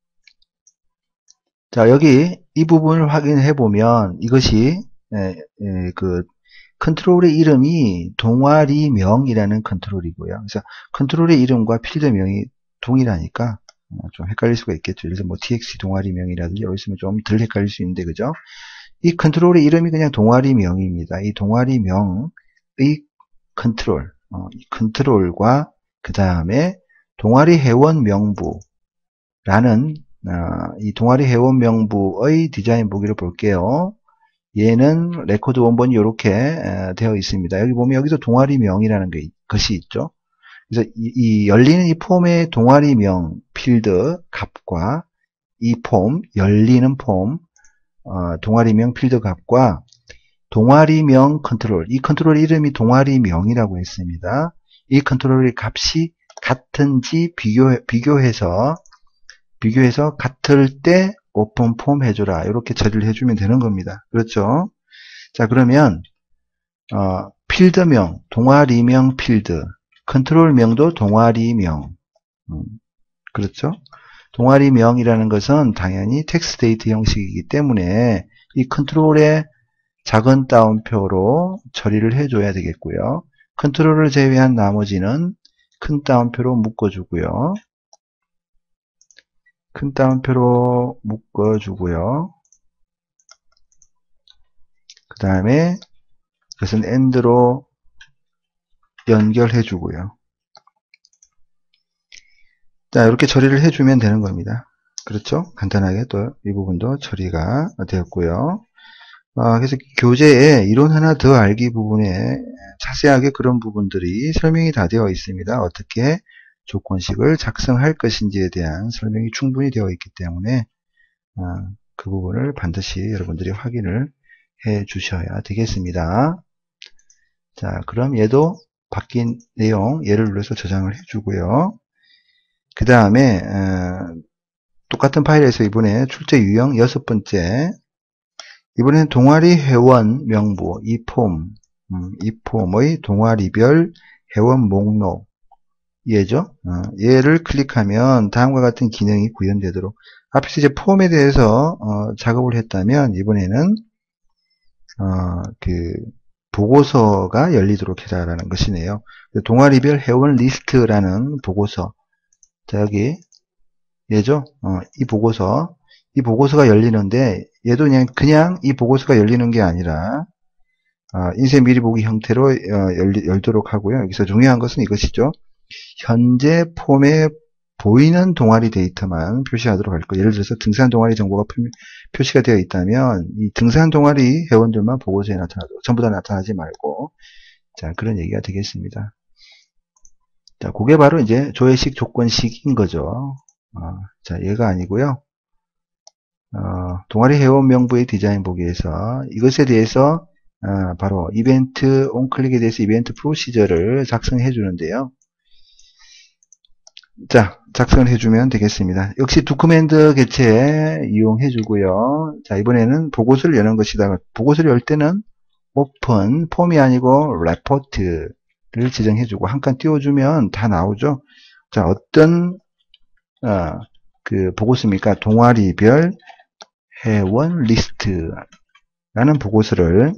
자, 여기 이 부분을 확인해 보면 이것이 에, 에, 그 컨트롤의 이름이 동아리명이라는 컨트롤이고요. 그래서 컨트롤의 이름과 필드명이 동일하니까 좀 헷갈릴 수가 있겠죠. 예를 들어 뭐 txt 동아리명이라든지 여기 있으면 좀 덜 헷갈릴 수 있는데, 그죠? 이 컨트롤의 이름이 그냥 동아리명입니다. 이 동아리명의 컨트롤, 어, 이 컨트롤과 그 다음에 동아리 회원 명부라는 어, 이 동아리 회원 명부의 디자인 보기를 볼게요. 얘는 레코드 원본이 이렇게 에, 되어 있습니다. 여기 보면 여기도 동아리명이라는 게, 것이 있죠. 그래서 이, 이 열리는 이 폼의 동아리명 필드 값과 이 폼, 열리는 폼, 어, 동아리명 필드 값과 동아리명 컨트롤, 이 컨트롤 이름이 동아리명이라고 했습니다. 이 컨트롤의 값이 같은지 비교, 비교해서 비교해서 같을 때 오픈 폼 해줘라, 이렇게 처리를 해주면 되는 겁니다. 그렇죠? 자, 그러면 어, 필드명, 동아리명 필드, 컨트롤명도 동아리명, 음, 그렇죠? 동아리명이라는 것은 당연히 텍스트 데이터 형식이기 때문에 이 컨트롤의 작은 따옴표로 처리를 해줘야 되겠고요. 컨트롤을 제외한 나머지는 큰 따옴표로 묶어주고요. 큰 따옴표로 묶어주고요. 그 다음에 그것은 AND로 연결해주고요. 자, 이렇게 처리를 해주면 되는 겁니다. 그렇죠? 간단하게 또 이 부분도 처리가 되었고요. 아, 그래서 교재에 이론 하나 더 알기 부분에 자세하게 그런 부분들이 설명이 다 되어 있습니다. 어떻게 조건식을 작성할 것인지에 대한 설명이 충분히 되어 있기 때문에 아, 그 부분을 반드시 여러분들이 확인을 해 주셔야 되겠습니다. 자, 그럼 얘도 바뀐 내용 얘를 눌러서 저장을 해 주고요. 그 다음에 어, 똑같은 파일에서 이번에 출제 유형 여섯 번째, 이번에는 동아리 회원 명부, 이 폼, 음, 이 폼의 동아리별 회원 목록, 얘죠. 어, 얘를 클릭하면 다음과 같은 기능이 구현되도록, 앞에서 이제 폼에 대해서 어, 작업을 했다면 이번에는 어, 그 보고서가 열리도록 해라라는 것이네요. 동아리별 회원 리스트라는 보고서, 자 여기 얘죠. 어, 이 보고서, 이 보고서가 열리는데 얘도 그냥 그냥 이 보고서가 열리는 게 아니라 어, 인쇄 미리 보기 형태로 어, 열리, 열도록 하고요. 여기서 중요한 것은 이것이죠. 현재 폼의 보이는 동아리 데이터만 표시하도록 할 거예요. 예를 들어서 등산 동아리 정보가 표시가 되어 있다면 이 등산 동아리 회원들만 보고서에 나타나도록, 전부 다 나타나지 말고, 자, 그런 얘기가 되겠습니다. 자, 그게 바로 이제 조회식 조건식인 거죠. 어, 자, 얘가 아니고요. 어, 동아리 회원 명부의 디자인 보기에서 이것에 대해서 어, 바로 이벤트 온클릭에 대해서 이벤트 프로시저를 작성해 주는데요. 자, 작성을 해주면 되겠습니다. 역시 두 커맨드 개체 이용해 주고요. 자, 이번에는 보고서를 여는 것이다. 보고서를 열 때는 오픈, 폼이 아니고 레포트를 지정해 주고 한 칸 띄워주면 다 나오죠. 자, 어떤 어, 그 보고서입니까? 동아리별 회원 리스트라는 보고서를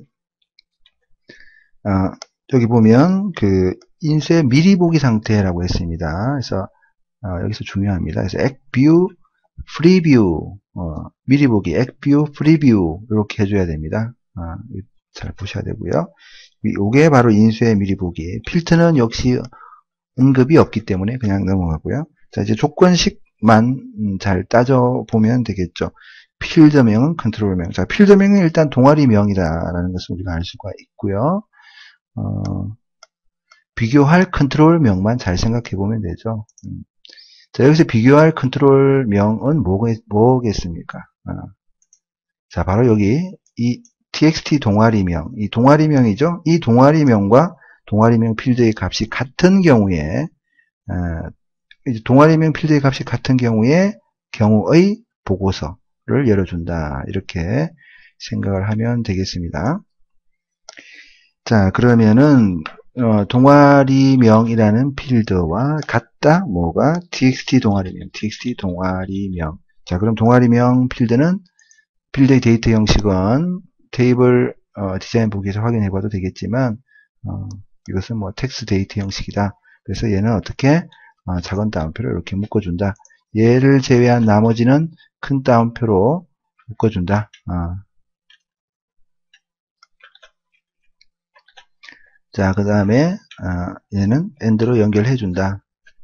어, 여기 보면 그 인쇄 미리 보기 상태라고 했습니다. 그래서 어, 여기서 중요합니다. 그래서 액뷰, 프리뷰, 어, 미리 보기, 액뷰, 프리뷰 이렇게 해줘야 됩니다. 어, 잘 보셔야 되고요. 이게 바로 인쇄 미리 보기. 필터는 역시 언급이 없기 때문에 그냥 넘어가고요. 자, 이제 조건식만 잘 따져보면 되겠죠. 필드명은 컨트롤명. 자, 필드명은 일단 동아리명이다라는 것을 우리가 알 수가 있고요. 어, 비교할 컨트롤명만 잘 생각해 보면 되죠. 음. 자, 여기서 비교할 컨트롤명은 뭐겠습니까? 어. 자, 바로 여기 이 txt 동아리명, 이 동아리명이죠. 이 동아리명과 동아리명 필드의 값이 같은 경우에 어, 동아리명 필드의 값이 같은 경우에 경우의 보고서를 열어준다. 이렇게 생각을 하면 되겠습니다. 자, 그러면은 어, 동아리명이라는 필드와 같다. 뭐가? txt 동아리명, txt 동아리명. 자, 그럼 동아리명 필드는 필드의 데이터 형식은 테이블 어, 디자인 보기에서 확인해 봐도 되겠지만 어, 이것은 뭐 텍스트 데이터 형식이다. 그래서 얘는 어떻게 어, 작은 따옴표로 이렇게 묶어준다. 얘를 제외한 나머지는 큰 따옴표로 묶어준다. 어. 자, 그 다음에 어, 얘는 엔드로 연결해 준다.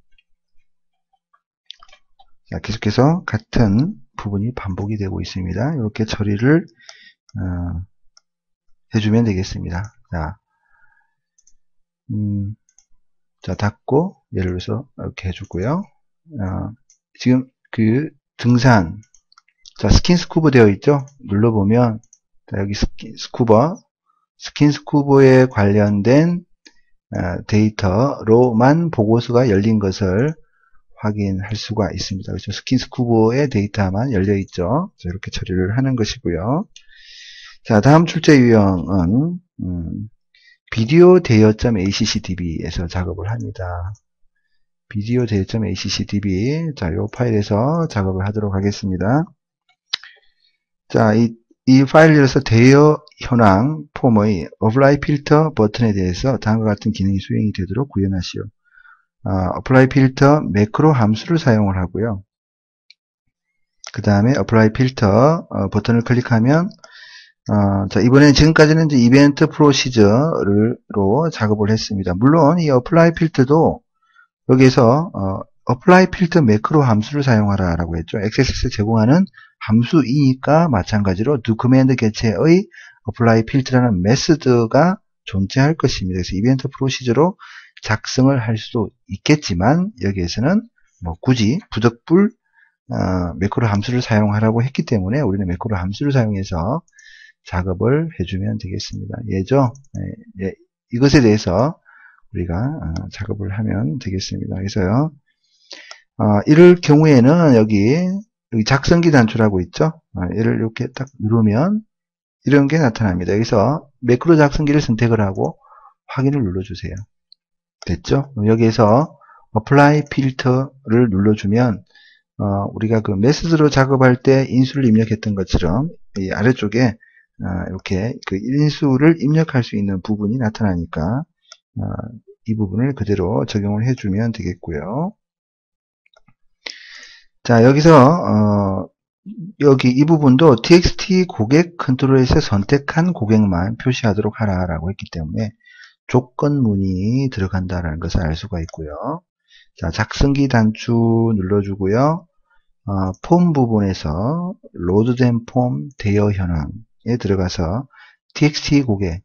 자, 계속해서 같은 부분이 반복이 되고 있습니다. 이렇게 처리를 어, 해주면 되겠습니다. 자, 음, 자 닫고 예를 들어서 이렇게 해주고요. 어, 지금 그 등산, 자 스킨스쿠버 되어 있죠. 눌러보면 자, 여기 스킨, 스쿠버 스킨스쿠버에 관련된 어, 데이터로만 보고서가 열린 것을 확인할 수가 있습니다. 그렇죠? 스킨스쿠버의 데이터만 열려 있죠. 자, 이렇게 처리를 하는 것이고요. 자, 다음 출제 유형은 음, 비디오 대여.accdb에서 작업을 합니다. 비디오 대여.accdb, 자, 이 파일에서 작업을 하도록 하겠습니다. 자, 이, 이 파일에서 대여 현황 폼의 apply 필터 버튼에 대해서 다음과 같은 기능이 수행이 되도록 구현하시오. 어, apply 필터 매크로 함수를 사용을 하고요. 그 다음에 apply 필터 어, 버튼을 클릭하면 어, 자, 이번엔 지금까지는 이제 이벤트 프로시저로 작업을 했습니다. 물론 이 apply 필터도 여기에서 어, apply 필터 매크로 함수를 사용하라 라고 했죠. 엑스에스에스 제공하는 함수이니까 마찬가지로 do command 개체의 apply 필터라는 메소드가 존재할 것입니다. 그래서 이벤트 프로시저로 작성을 할 수도 있겠지만 여기에서는 뭐 굳이 부득불 어, 매크로 함수를 사용하라고 했기 때문에 우리는 매크로 함수를 사용해서 작업을 해주면 되겠습니다. 예죠? 예, 예, 이것에 대해서 우리가 어, 작업을 하면 되겠습니다. 그래서요, 어, 이럴 경우에는 여기, 여기 작성기 단추라고 있죠? 어, 얘를 이렇게 딱 누르면 이런 게 나타납니다. 여기서 매크로 작성기를 선택을 하고 확인을 눌러주세요. 됐죠? 여기에서 apply 필터를 눌러주면 어, 우리가 그 메시지로 작업할 때 인수를 입력했던 것처럼 이 아래쪽에 어, 이렇게 그 인수를 입력할 수 있는 부분이 나타나니까 어, 이 부분을 그대로 적용을 해주면 되겠고요. 자, 여기서 어, 여기 이 부분도 txt 고객 컨트롤에서 선택한 고객만 표시하도록 하라라고 했기 때문에 조건문이 들어간다라는 것을 알 수가 있고요. 자, 작성기 단추 눌러주고요. 어, 폼 부분에서 로드된 폼 대여 현황에 들어가서 txt 고객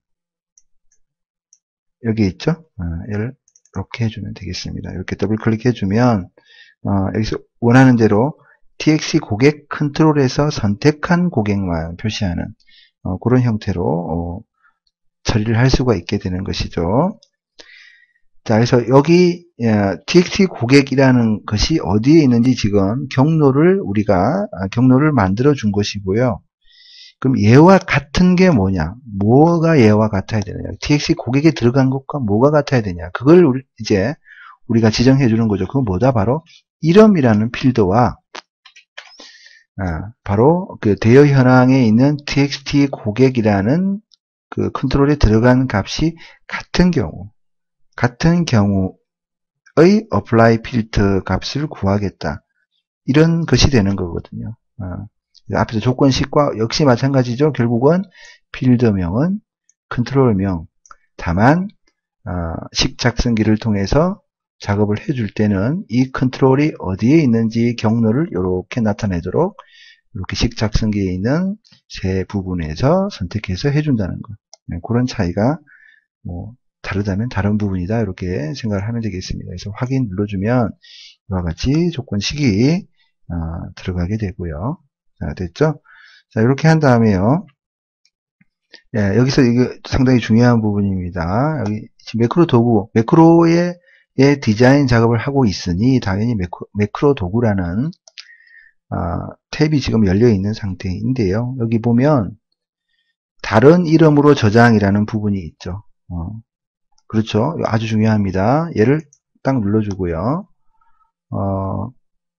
여기 있죠? 어, 얘를 이렇게 해주면 되겠습니다. 이렇게 더블 클릭해주면 어, 여기서 원하는 대로 txt 고객 컨트롤에서 선택한 고객만 표시하는 어, 그런 형태로 어, 처리를 할 수가 있게 되는 것이죠. 자, 그래서 여기 txt 고객이라는 것이 어디에 있는지 지금 경로를 우리가 경로를 만들어 준 것이고요. 그럼 얘와 같은 게 뭐냐? 뭐가 얘와 같아야 되느냐? txt 고객에 들어간 것과 뭐가 같아야 되냐? 그걸 우리 이제 우리가 지정해 주는 거죠. 그건 뭐다? 바로 이름이라는 필드와 아, 바로 그 대여 현황에 있는 txt 고객이라는 그 컨트롤에 들어간 값이 같은 경우 같은 경우의 apply 필터 값을 구하겠다. 이런 것이 되는 거거든요. 어, 앞에서 조건식과 역시 마찬가지죠. 결국은 필드명은 컨트롤명. 다만 어, 식 작성기를 통해서 작업을 해줄 때는 이 컨트롤이 어디에 있는지 경로를 이렇게 나타내도록 이렇게 식 작성기에 있는 세 부분에서 선택해서 해준다는 것. 네, 그런 차이가 뭐 다르다면 다른 부분이다 이렇게 생각을 하면 되겠습니다. 그래서 확인 눌러주면 이와 같이 조건식이 어, 들어가게 되고요. 자, 됐죠? 자, 이렇게 한 다음에요. 예, 여기서 이거 상당히 중요한 부분입니다. 여기 매크로 도구, 매크로의 디자인 작업을 하고 있으니 당연히 매크로, 매크로 도구라는 어, 탭이 지금 열려 있는 상태인데요. 여기 보면 다른 이름으로 저장이라는 부분이 있죠. 어, 그렇죠. 아주 중요합니다. 얘를 딱 눌러주고요. 어,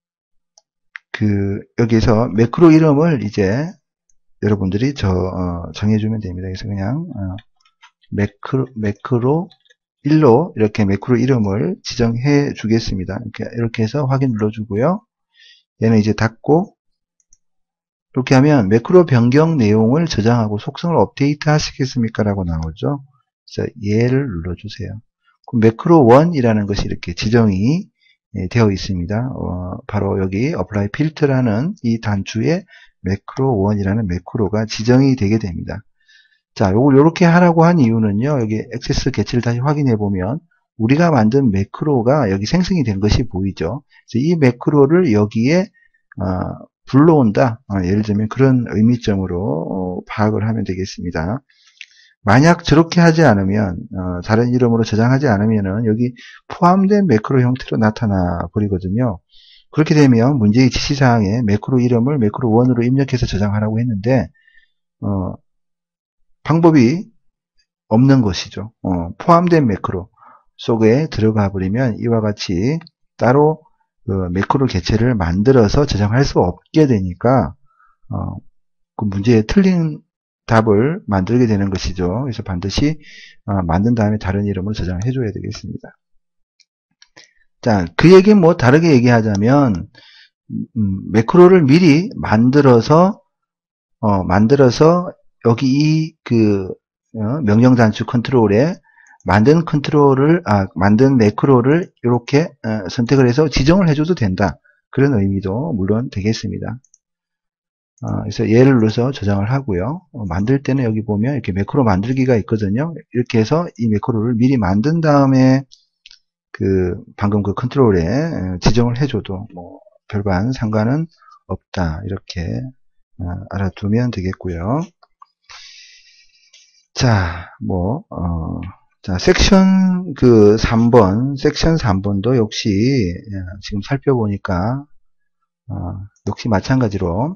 그, 여기서 매크로 이름을 이제 여러분들이 저, 어, 정해주면 됩니다. 그래서 그냥, 어, 매크로, 매크로 일로 이렇게 매크로 이름을 지정해 주겠습니다. 이렇게, 이렇게 해서 확인 눌러주고요. 얘는 이제 닫고, 이렇게 하면 매크로 변경 내용을 저장하고 속성을 업데이트 하시겠습니까? 라고 나오죠. 그래서 얘를 눌러주세요. 그럼 매크로 일이라는 것이 이렇게 지정이 되어 있습니다. 어, 바로 여기 apply filter라는 이 단추에 매크로 일이라는 매크로가 지정이 되게 됩니다. 자, 요걸 이렇게 하라고 한 이유는요. 여기 액세스 개체를 다시 확인해 보면 우리가 만든 매크로가 여기 생성이 된 것이 보이죠. 그래서 이 매크로를 여기에 어, 불러온다. 어, 예를 들면 그런 의미점으로 어, 파악을 하면 되겠습니다. 만약 저렇게 하지 않으면 어, 다른 이름으로 저장하지 않으면은 여기 포함된 매크로 형태로 나타나 버리거든요. 그렇게 되면 문제의 지시사항에 매크로 이름을 매크로 일으로 입력해서 저장하라고 했는데 어, 방법이 없는 것이죠. 어, 포함된 매크로 속에 들어가 버리면 이와 같이 따로 그 매크로 개체를 만들어서 저장할 수 없게 되니까 어, 그 문제에 틀린 답을 만들게 되는 것이죠. 그래서 반드시 어, 만든 다음에 다른 이름으로 저장을 해줘야 되겠습니다. 자, 그 얘기는 뭐 다르게 얘기하자면 음, 매크로를 미리 만들어서 어, 만들어서 여기 이 그 어, 명령 단추 컨트롤에 만든 컨트롤을 아 만든 매크로를 이렇게 어, 선택을 해서 지정을 해줘도 된다. 그런 의미도 물론 되겠습니다. 어, 그래서 얘를 눌러서 저장을 하고요. 어, 만들 때는 여기 보면 이렇게 매크로 만들기가 있거든요. 이렇게 해서 이 매크로를 미리 만든 다음에 그 방금 그 컨트롤에 지정을 해줘도 뭐 별반 상관은 없다. 이렇게 어, 알아두면 되겠고요. 자, 뭐 어, 자 섹션 그 삼 번, 섹션 삼 번도 역시 지금 살펴보니까 어, 역시 마찬가지로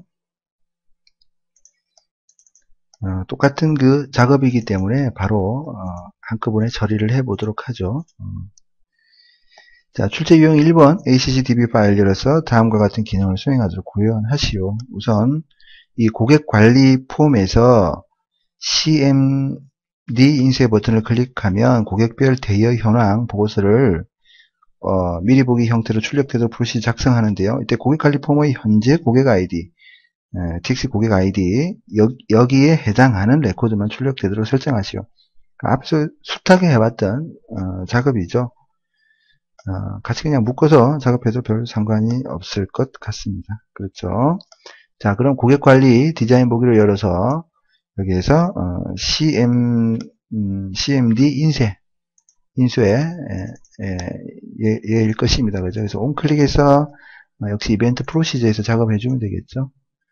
어, 똑같은 그 작업이기 때문에 바로 어, 한꺼번에 처리를 해 보도록 하죠. 음. 자, 출제 유형 일 번 에이씨씨-디비 파일 열어서 다음과 같은 기능을 수행하도록 구현하시오. 우선 이 고객 관리 폼에서 씨엠디 인쇄 버튼을 클릭하면 고객별 대여 현황 보고서를 어, 미리 보기 형태로 출력되도록 프로시 작성하는데요. 이때 고객 관리 폼의 현재 고객 아이디 예, 티엑스 고객 아이디 여, 여기에 해당하는 레코드만 출력되도록 설정하시오. 앞서 숱하게 해봤던 어, 작업이죠. 어, 같이 그냥 묶어서 작업해도 별 상관이 없을 것 같습니다. 그렇죠? 자, 그럼 고객관리 디자인 보기를 열어서 여기에서 어, 씨엠, 음, 씨엠디 인쇄, 인쇄 예, 예, 예, 얘일 것입니다. 그죠? 그래서 온클릭해서 어, 역시 이벤트 프로시저에서 작업해주면 되겠죠?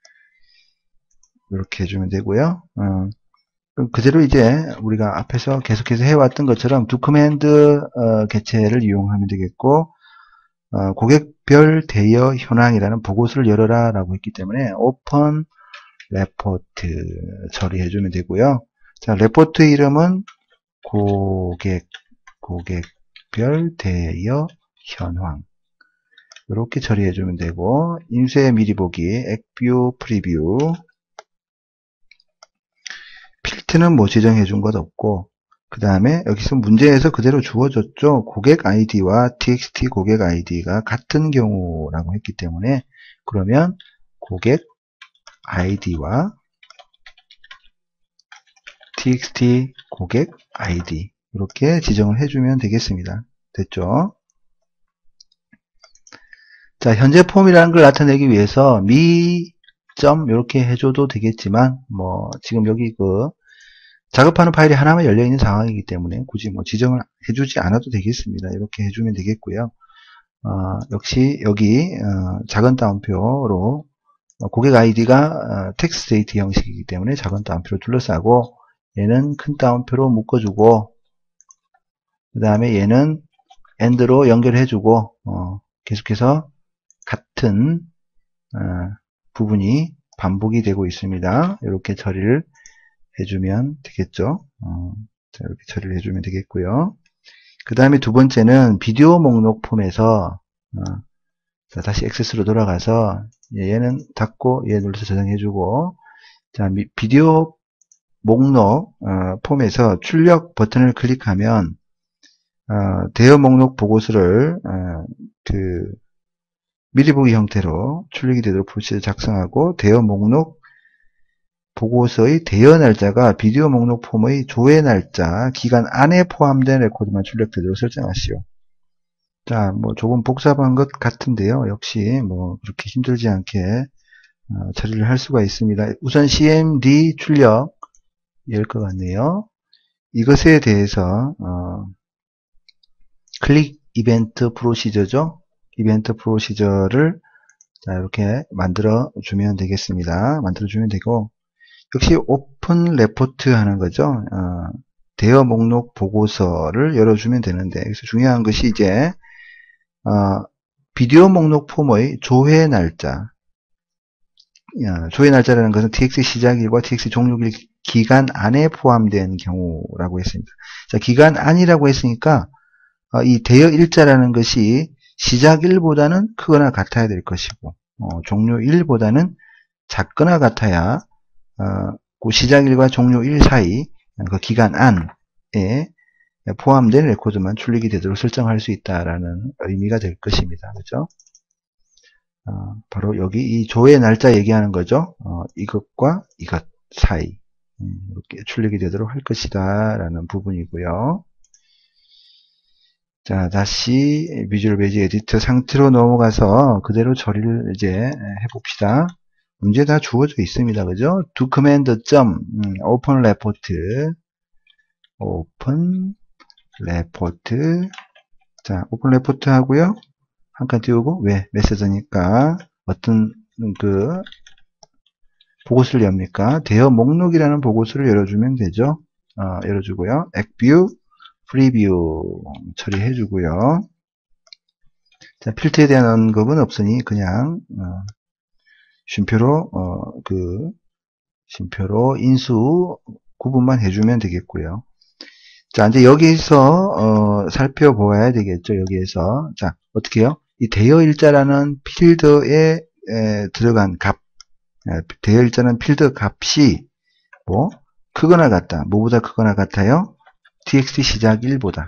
이렇게 해주면 되고요. 어, 그럼 그대로 이제 우리가 앞에서 계속해서 해왔던 것처럼 두 커맨드 어, 개체를 이용하면 되겠고, 어, 고객별 대여 현황이라는 보고서를 열어라 라고 했기 때문에 오픈 레포트 처리해주면 되고요. 자, 레포트 이름은 고객, 고객별 대여 현황. 이렇게 처리해주면 되고, 인쇄 미리 보기, 액뷰 프리뷰. 필트는 뭐 지정해준 것 없고, 그 다음에 여기서 문제에서 그대로 주어졌죠. 고객 아이디와 txt 고객 아이디가 같은 경우라고 했기 때문에, 그러면 고객 아이디와 txt 고객 아이디 이렇게 지정을 해주면 되겠습니다. 됐죠? 자, 현재 폼이라는 걸 나타내기 위해서 미 점 이렇게 해줘도 되겠지만, 뭐 지금 여기 그 작업하는 파일이 하나만 열려 있는 상황이기 때문에 굳이 뭐 지정을 해주지 않아도 되겠습니다. 이렇게 해주면 되겠고요. 어, 역시 여기 어, 작은 따옴표로 고객 아이디가 어, 텍스트 데이트 형식이기 때문에 작은 따옴표로 둘러싸고, 얘는 큰 따옴표로 묶어주고, 그 다음에 얘는 엔드로 연결해주고, 어, 계속해서 같은 어, 부분이 반복이 되고 있습니다. 이렇게 처리를 해주면 되겠죠. 어, 자, 이렇게 처리를 해주면 되겠고요. 그 다음에 두 번째는 비디오 목록 폼에서 어, 자, 다시 액세스로 돌아가서 얘는 닫고 얘 눌러서 저장해주고, 자, 비디오 목록 어, 폼에서 출력 버튼을 클릭하면 어, 대여 목록 보고서를 어, 그 미리 보기 형태로 출력이 되도록 프로시저 작성하고, 대여 목록 보고서의 대여 날짜가 비디오 목록 폼의 조회 날짜 기간 안에 포함된 레코드만 출력되도록 설정하시오. 자, 뭐 조금 복잡한 것 같은데요. 역시 뭐 그렇게 힘들지 않게 어, 처리를 할 수가 있습니다. 우선 씨엠디 출력 열 것 같네요. 이것에 대해서 어, 클릭 이벤트 프로시저죠. 이벤트 프로시저를 자, 이렇게 만들어 주면 되겠습니다. 만들어 주면 되고, 역시 오픈 레포트 하는 거죠. 어, 대여 목록 보고서를 열어주면 되는데, 여기서 중요한 것이 이제 어, 비디오 목록 폼의 조회 날짜, 어, 조회 날짜라는 것은 tx 시작일과 tx 종료일 기간 안에 포함된 경우라고 했습니다. 자, 기간 안이라고 했으니까 어, 이 대여 일자라는 것이 시작일보다는 크거나 같아야 될 것이고, 어, 종료일보다는 작거나 같아야 어, 그 시작일과 종료일 사이 그 기간 안에 포함된 레코드만 출력이 되도록 설정할 수 있다라는 의미가 될 것입니다. 그죠? 어, 바로 여기 이 조회 날짜 얘기하는 거죠. 어, 이것과 이것 사이 이렇게 출력이 되도록 할 것이다 라는 부분이고요. 자, 다시 비주얼 베이지 에디터 상태로 넘어가서 그대로 처리를 이제 해봅시다. 문제 다 주어져 있습니다. 그죠? do command 점 음, open report open report 자, open report 하고요. 한 칸 띄우고 왜 메시지니까 어떤 그 보고서를 엽니까? 대여 목록이라는 보고서를 열어주면 되죠. 어, 열어주고요. 액뷰 프리뷰 처리해주고요. 자, 필터에 대한 언급은 없으니 그냥 어, 쉼표로 어, 그 쉼표로 인수 구분만 해주면 되겠고요. 자, 이제 여기서 어, 살펴보아야 되겠죠. 여기에서 자, 어떻게 해요? 이 대여 일자라는 필드에 에, 들어간 값, 에, 대여 일자는 필드 값이 뭐 크거나 같다. 뭐보다 크거나 같아요? txt 시작 일보다.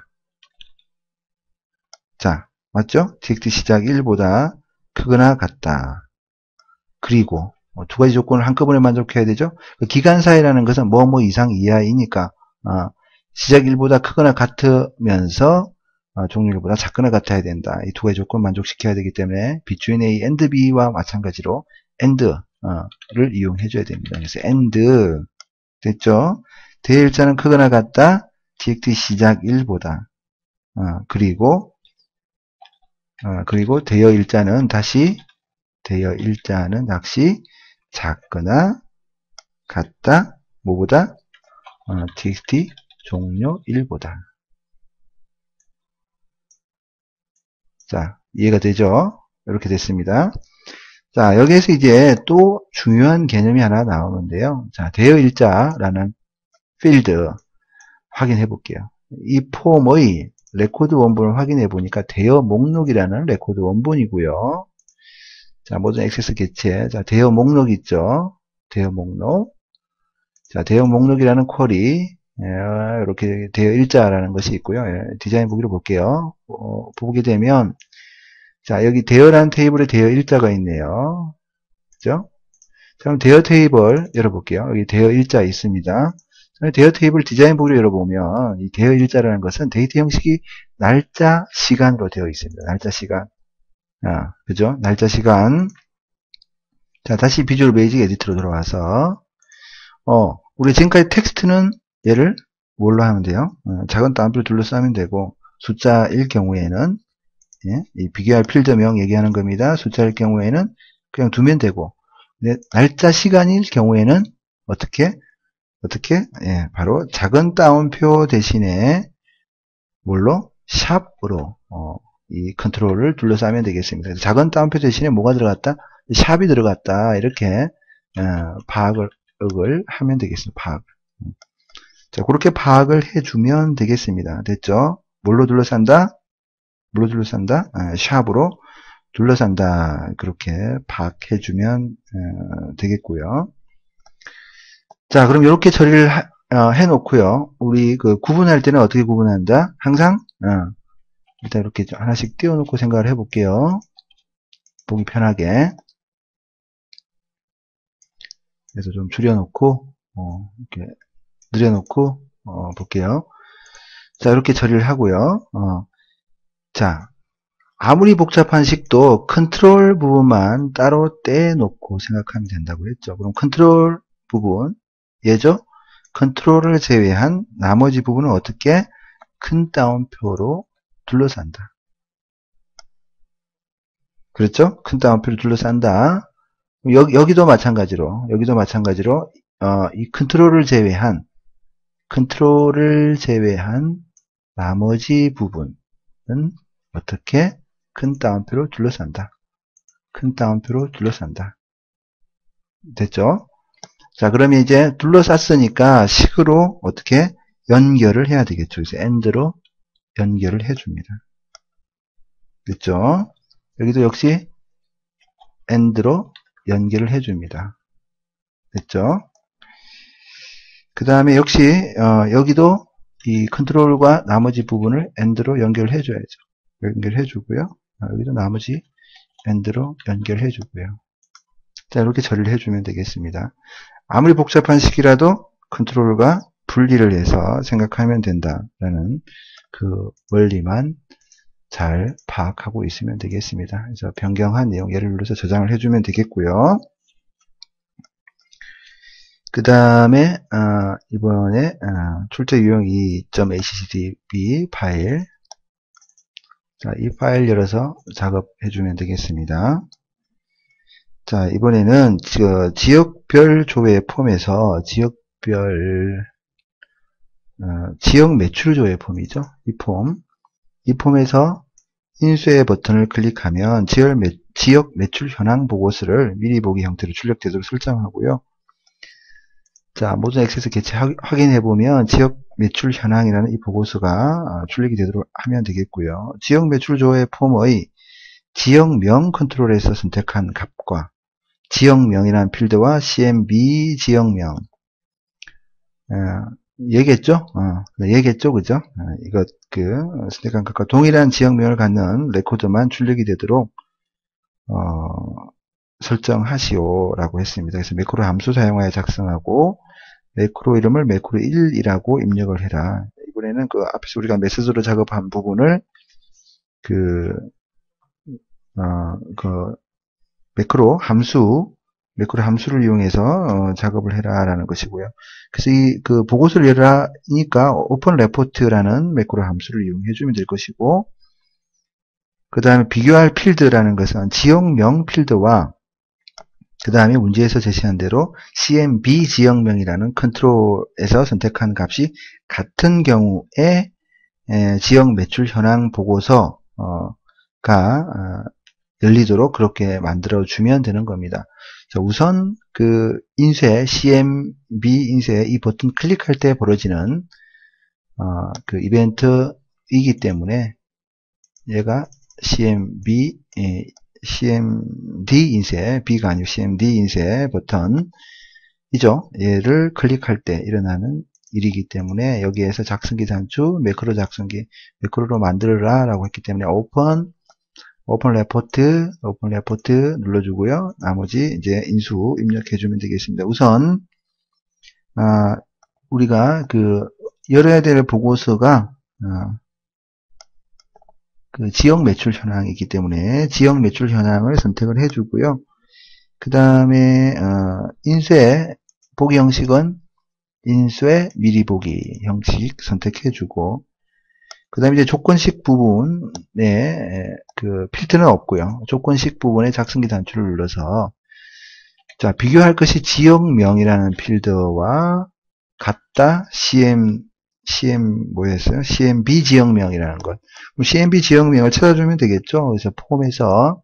자, 맞죠? txt 시작 일보다 크거나 같다. 그리고 두 가지 조건을 한꺼번에 만족해야 되죠. 기간 사이라는 것은 뭐뭐 이상 이하이니까 어, 시작 일보다 크거나 같으면서 어, 종류보다 작거나 같아야 된다. 이 두 가지 조건 만족시켜야 되기 때문에 between A and B와 마찬가지로 and를 이용해 줘야 됩니다. 그래서 and 됐죠? 대일자는 크거나 같다. txt 시작 일보다. 어, 그리고 어, 그리고 대여 일자는 다시 대여 일자는 역시 작거나 같다. 뭐보다? 어, txt 종료 일보다. 자, 이해가 되죠? 이렇게 됐습니다. 자, 여기에서 이제 또 중요한 개념이 하나 나오는데요. 자, 대여 일자라는 필드 확인해 볼게요. 이 폼의 레코드 원본을 확인해 보니까 대여 목록이라는 레코드 원본이고요. 자, 모든 액세스 개체. 자, 대여 목록 있죠? 대여 목록. 자, 대여 목록이라는 쿼리. 예, 이렇게 대여 일자라는 것이 있고요. 예, 디자인 보기로 볼게요. 어, 보게 되면 자, 여기 대여라는 테이블에 대여 일자가 있네요. 그죠? 자, 그럼 대여 테이블 열어볼게요. 여기 대여 일자 있습니다. 대여 테이블 디자인 보기로 열어보면 이 대여 일자라는 것은 데이터 형식이 날짜, 시간으로 되어 있습니다. 날짜, 시간. 아, 그죠? 날짜, 시간. 자, 다시 비주얼 베이직 에디터로 들어와서 어, 우리 지금까지 텍스트는 얘를 뭘로 하면 돼요? 어, 작은 따옴표를 둘러싸면 되고 숫자일 경우에는 예, 이 비교할 필드명 얘기하는 겁니다. 숫자일 경우에는 그냥 두면 되고 근데 날짜, 시간일 경우에는 어떻게? 어떻게? 예, 바로 작은 따옴표 대신에 뭘로? 샵으로 어, 이 컨트롤을 둘러싸면 되겠습니다. 작은 따옴표 대신에 뭐가 들어갔다? 샵이 들어갔다. 이렇게 어, 파악을 하면 되겠습니다. 파악. 자, 그렇게 파악을 해주면 되겠습니다. 됐죠? 뭘로 둘러싼다? 뭘로 둘러싼다? 아, 샵으로 둘러싼다. 그렇게 파악해주면 어, 되겠고요. 자, 그럼 이렇게 처리를 하, 어, 해놓고요. 우리 그 구분할 때는 어떻게 구분한다? 항상 어, 일단 이렇게 하나씩 띄워놓고 생각을 해볼게요. 보기 편하게. 그래서 좀 줄여놓고 어, 이렇게 늘려놓고 어, 볼게요. 자, 이렇게 처리를 하고요. 어, 자, 아무리 복잡한 식도 컨트롤 부분만 따로 떼놓고 생각하면 된다고 했죠. 그럼 컨트롤 부분, 예죠? 컨트롤을 제외한 나머지 부분은 어떻게? 큰 따옴표로 둘러싼다. 그렇죠? 큰 따옴표로 둘러싼다. 여기, 여기도 마찬가지로, 여기도 마찬가지로, 어, 이 컨트롤을 제외한, 컨트롤을 제외한 나머지 부분은 어떻게? 큰 따옴표로 둘러싼다. 큰 따옴표로 둘러싼다. 됐죠? 자, 그러면 이제 둘러쌌으니까 식으로 어떻게 연결을 해야 되겠죠. 그래서 AND로 연결을 해줍니다. 됐죠? 여기도 역시 AND로 연결을 해줍니다. 됐죠? 그 다음에 역시 어, 여기도 이 컨트롤과 나머지 부분을 AND로 연결해 줘야죠. 연결해 주고요. 여기도 나머지 AND로 연결해 주고요. 자, 이렇게 처리를 해주면 되겠습니다. 아무리 복잡한 식이라도 컨트롤과 분리를 해서 생각하면 된다라는 그 원리만 잘 파악하고 있으면 되겠습니다. 그래서 변경한 내용 예를 눌러서 저장을 해주면 되겠고요. 그 다음에 어, 이번에 어, 출제 유형 이 점 에이치티디비 파일, 자, 이 파일 열어서 작업해주면 되겠습니다. 자, 이번에는 그 지역별 조회 폼에서 지역별 어, 지역 매출 조회 폼이죠. 이 폼, 이 폼에서 인쇄 버튼을 클릭하면 지역, 매, 지역 매출 현황 보고서를 미리 보기 형태로 출력되도록 설정하고요. 자, 모든 액세스 개체 확인해 보면 지역 매출 현황이라는 이 보고서가 출력이 되도록 하면 되겠고요. 지역 매출 조회 폼의 지역명 컨트롤에서 선택한 값과 지역명이라는 필드와 씨엠비 지역명 어, 얘기했죠? 어, 얘기했죠, 그죠? 어, 이것 그 선택한 값과 동일한 지역명을 갖는 레코드만 출력이 되도록 어, 설정하시오라고 했습니다. 그래서 매크로 함수 사용하여 작성하고 매크로 이름을 매크로 일이라고 입력을 해라. 이번에는 그 앞에서 우리가 메시지로 작업한 부분을 그, 어, 그, 매크로 함수, 매크로 함수를 이용해서 어, 작업을 해라라는 것이고요. 그래서 이 그 보고서를 열라니까 오픈 레포트라는 매크로 함수를 이용해 주면 될 것이고, 그 다음에 비교할 필드라는 것은 지역명 필드와 그 다음에 문제에서 제시한 대로 씨엠비 지역명이라는 컨트롤에서 선택한 값이 같은 경우에 에, 지역 매출 현황 보고서가 어, 열리도록 그렇게 만들어 주면 되는 겁니다. 자, 우선 그 인쇄 씨엠비 인쇄 이 버튼 클릭할 때 벌어지는 어, 그 이벤트이기 때문에 얘가 씨엠비 예, 씨엠디 인쇄 B가 아니고 씨엠디 인쇄 버튼이죠. 얘를 클릭할 때 일어나는 일이기 때문에 여기에서 작성기 단추 매크로 작성기 매크로로 만들어라 라고 했기 때문에 오픈 오픈 레포트, 오픈 레포트 눌러주고요. 나머지 이제 인수 입력해주면 되겠습니다. 우선 아, 우리가 그 열어야 될 보고서가 아, 그 지역 매출 현황이기 때문에 지역 매출 현황을 선택을 해주고요. 그 다음에 어, 인쇄 보기 형식은 인쇄 미리 보기 형식 선택해주고, 그 다음에 이제 조건식 부분에 그 필드는 없고요. 조건식 부분에 작성기 단추를 눌러서 자 비교할 것이 지역명이라는 필드와 같다 씨엠 씨엠 뭐였어요? 씨엠비 지역명이라는 것. 그럼 씨엠비 지역명을 찾아주면 되겠죠. 그래서 폼에서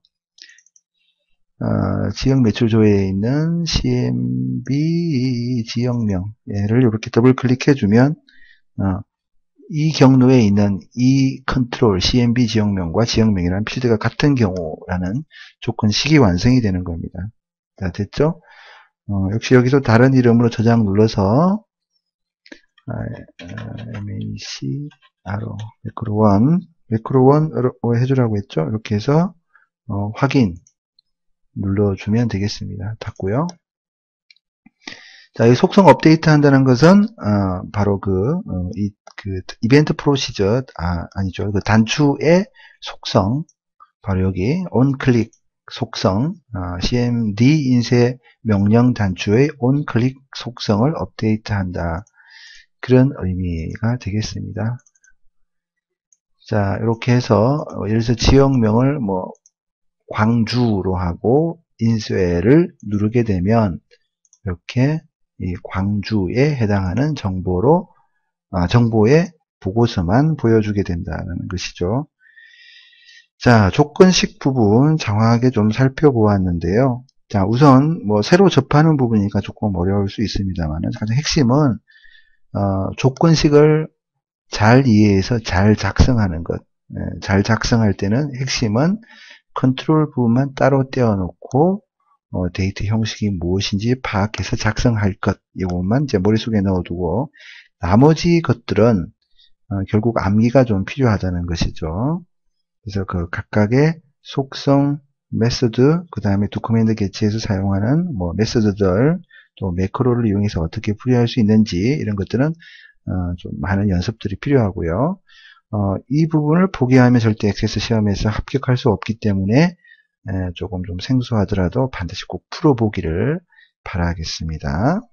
어, 지역 매출 조회에 있는 씨엠비 지역명 얘를 이렇게 더블 클릭해주면 어, 이 경로에 있는 이 컨트롤 씨엠비 지역명과 지역명이라는 필드가 같은 경우라는 조건식이 완성이 되는 겁니다. 자, 됐죠? 어, 역시 여기서 다른 이름으로 저장 눌러서 엠에이씨 아로 매크로 일 매크로 일 해주라고 했죠? 이렇게 해서 어, 확인 눌러주면 되겠습니다. 닫고요. 자, 이 속성 업데이트 한다는 것은 어, 바로 그, 어, 이, 그 이벤트 프로시저 아, 아니죠. 그 단추의 속성 바로 여기 onClick 속성 어, 씨엠디 인쇄 명령 단추의 onClick 속성을 업데이트 한다. 그런 의미가 되겠습니다. 자, 이렇게 해서 예를 들어서 지역명을 뭐 광주로 하고 인쇄를 누르게 되면 이렇게 이 광주에 해당하는 정보로 아, 정보의 보고서만 보여주게 된다는 것이죠. 자, 조건식 부분 장황하게 좀 살펴보았는데요. 자, 우선 뭐 새로 접하는 부분이니까 조금 어려울 수 있습니다만 가장 핵심은 어, 조건식을 잘 이해해서 잘 작성하는 것. 예, 잘 작성할 때는 핵심은 컨트롤 부분만 따로 떼어놓고 어, 데이터 형식이 무엇인지 파악해서 작성할 것. 이것만 이제 머릿속에 넣어두고 나머지 것들은 어, 결국 암기가 좀 필요하다는 것이죠. 그래서 그 각각의 속성, 메소드, 그 다음에 도커맨드 개체에서 사용하는 뭐 메소드들, 또 매크로를 이용해서 어떻게 풀이할 수 있는지 이런 것들은 어, 좀 많은 연습들이 필요하고요. 어, 이 부분을 포기하면 절대 액세스 시험에서 합격할 수 없기 때문에 에, 조금 좀 생소하더라도 반드시 꼭 풀어보기를 바라겠습니다.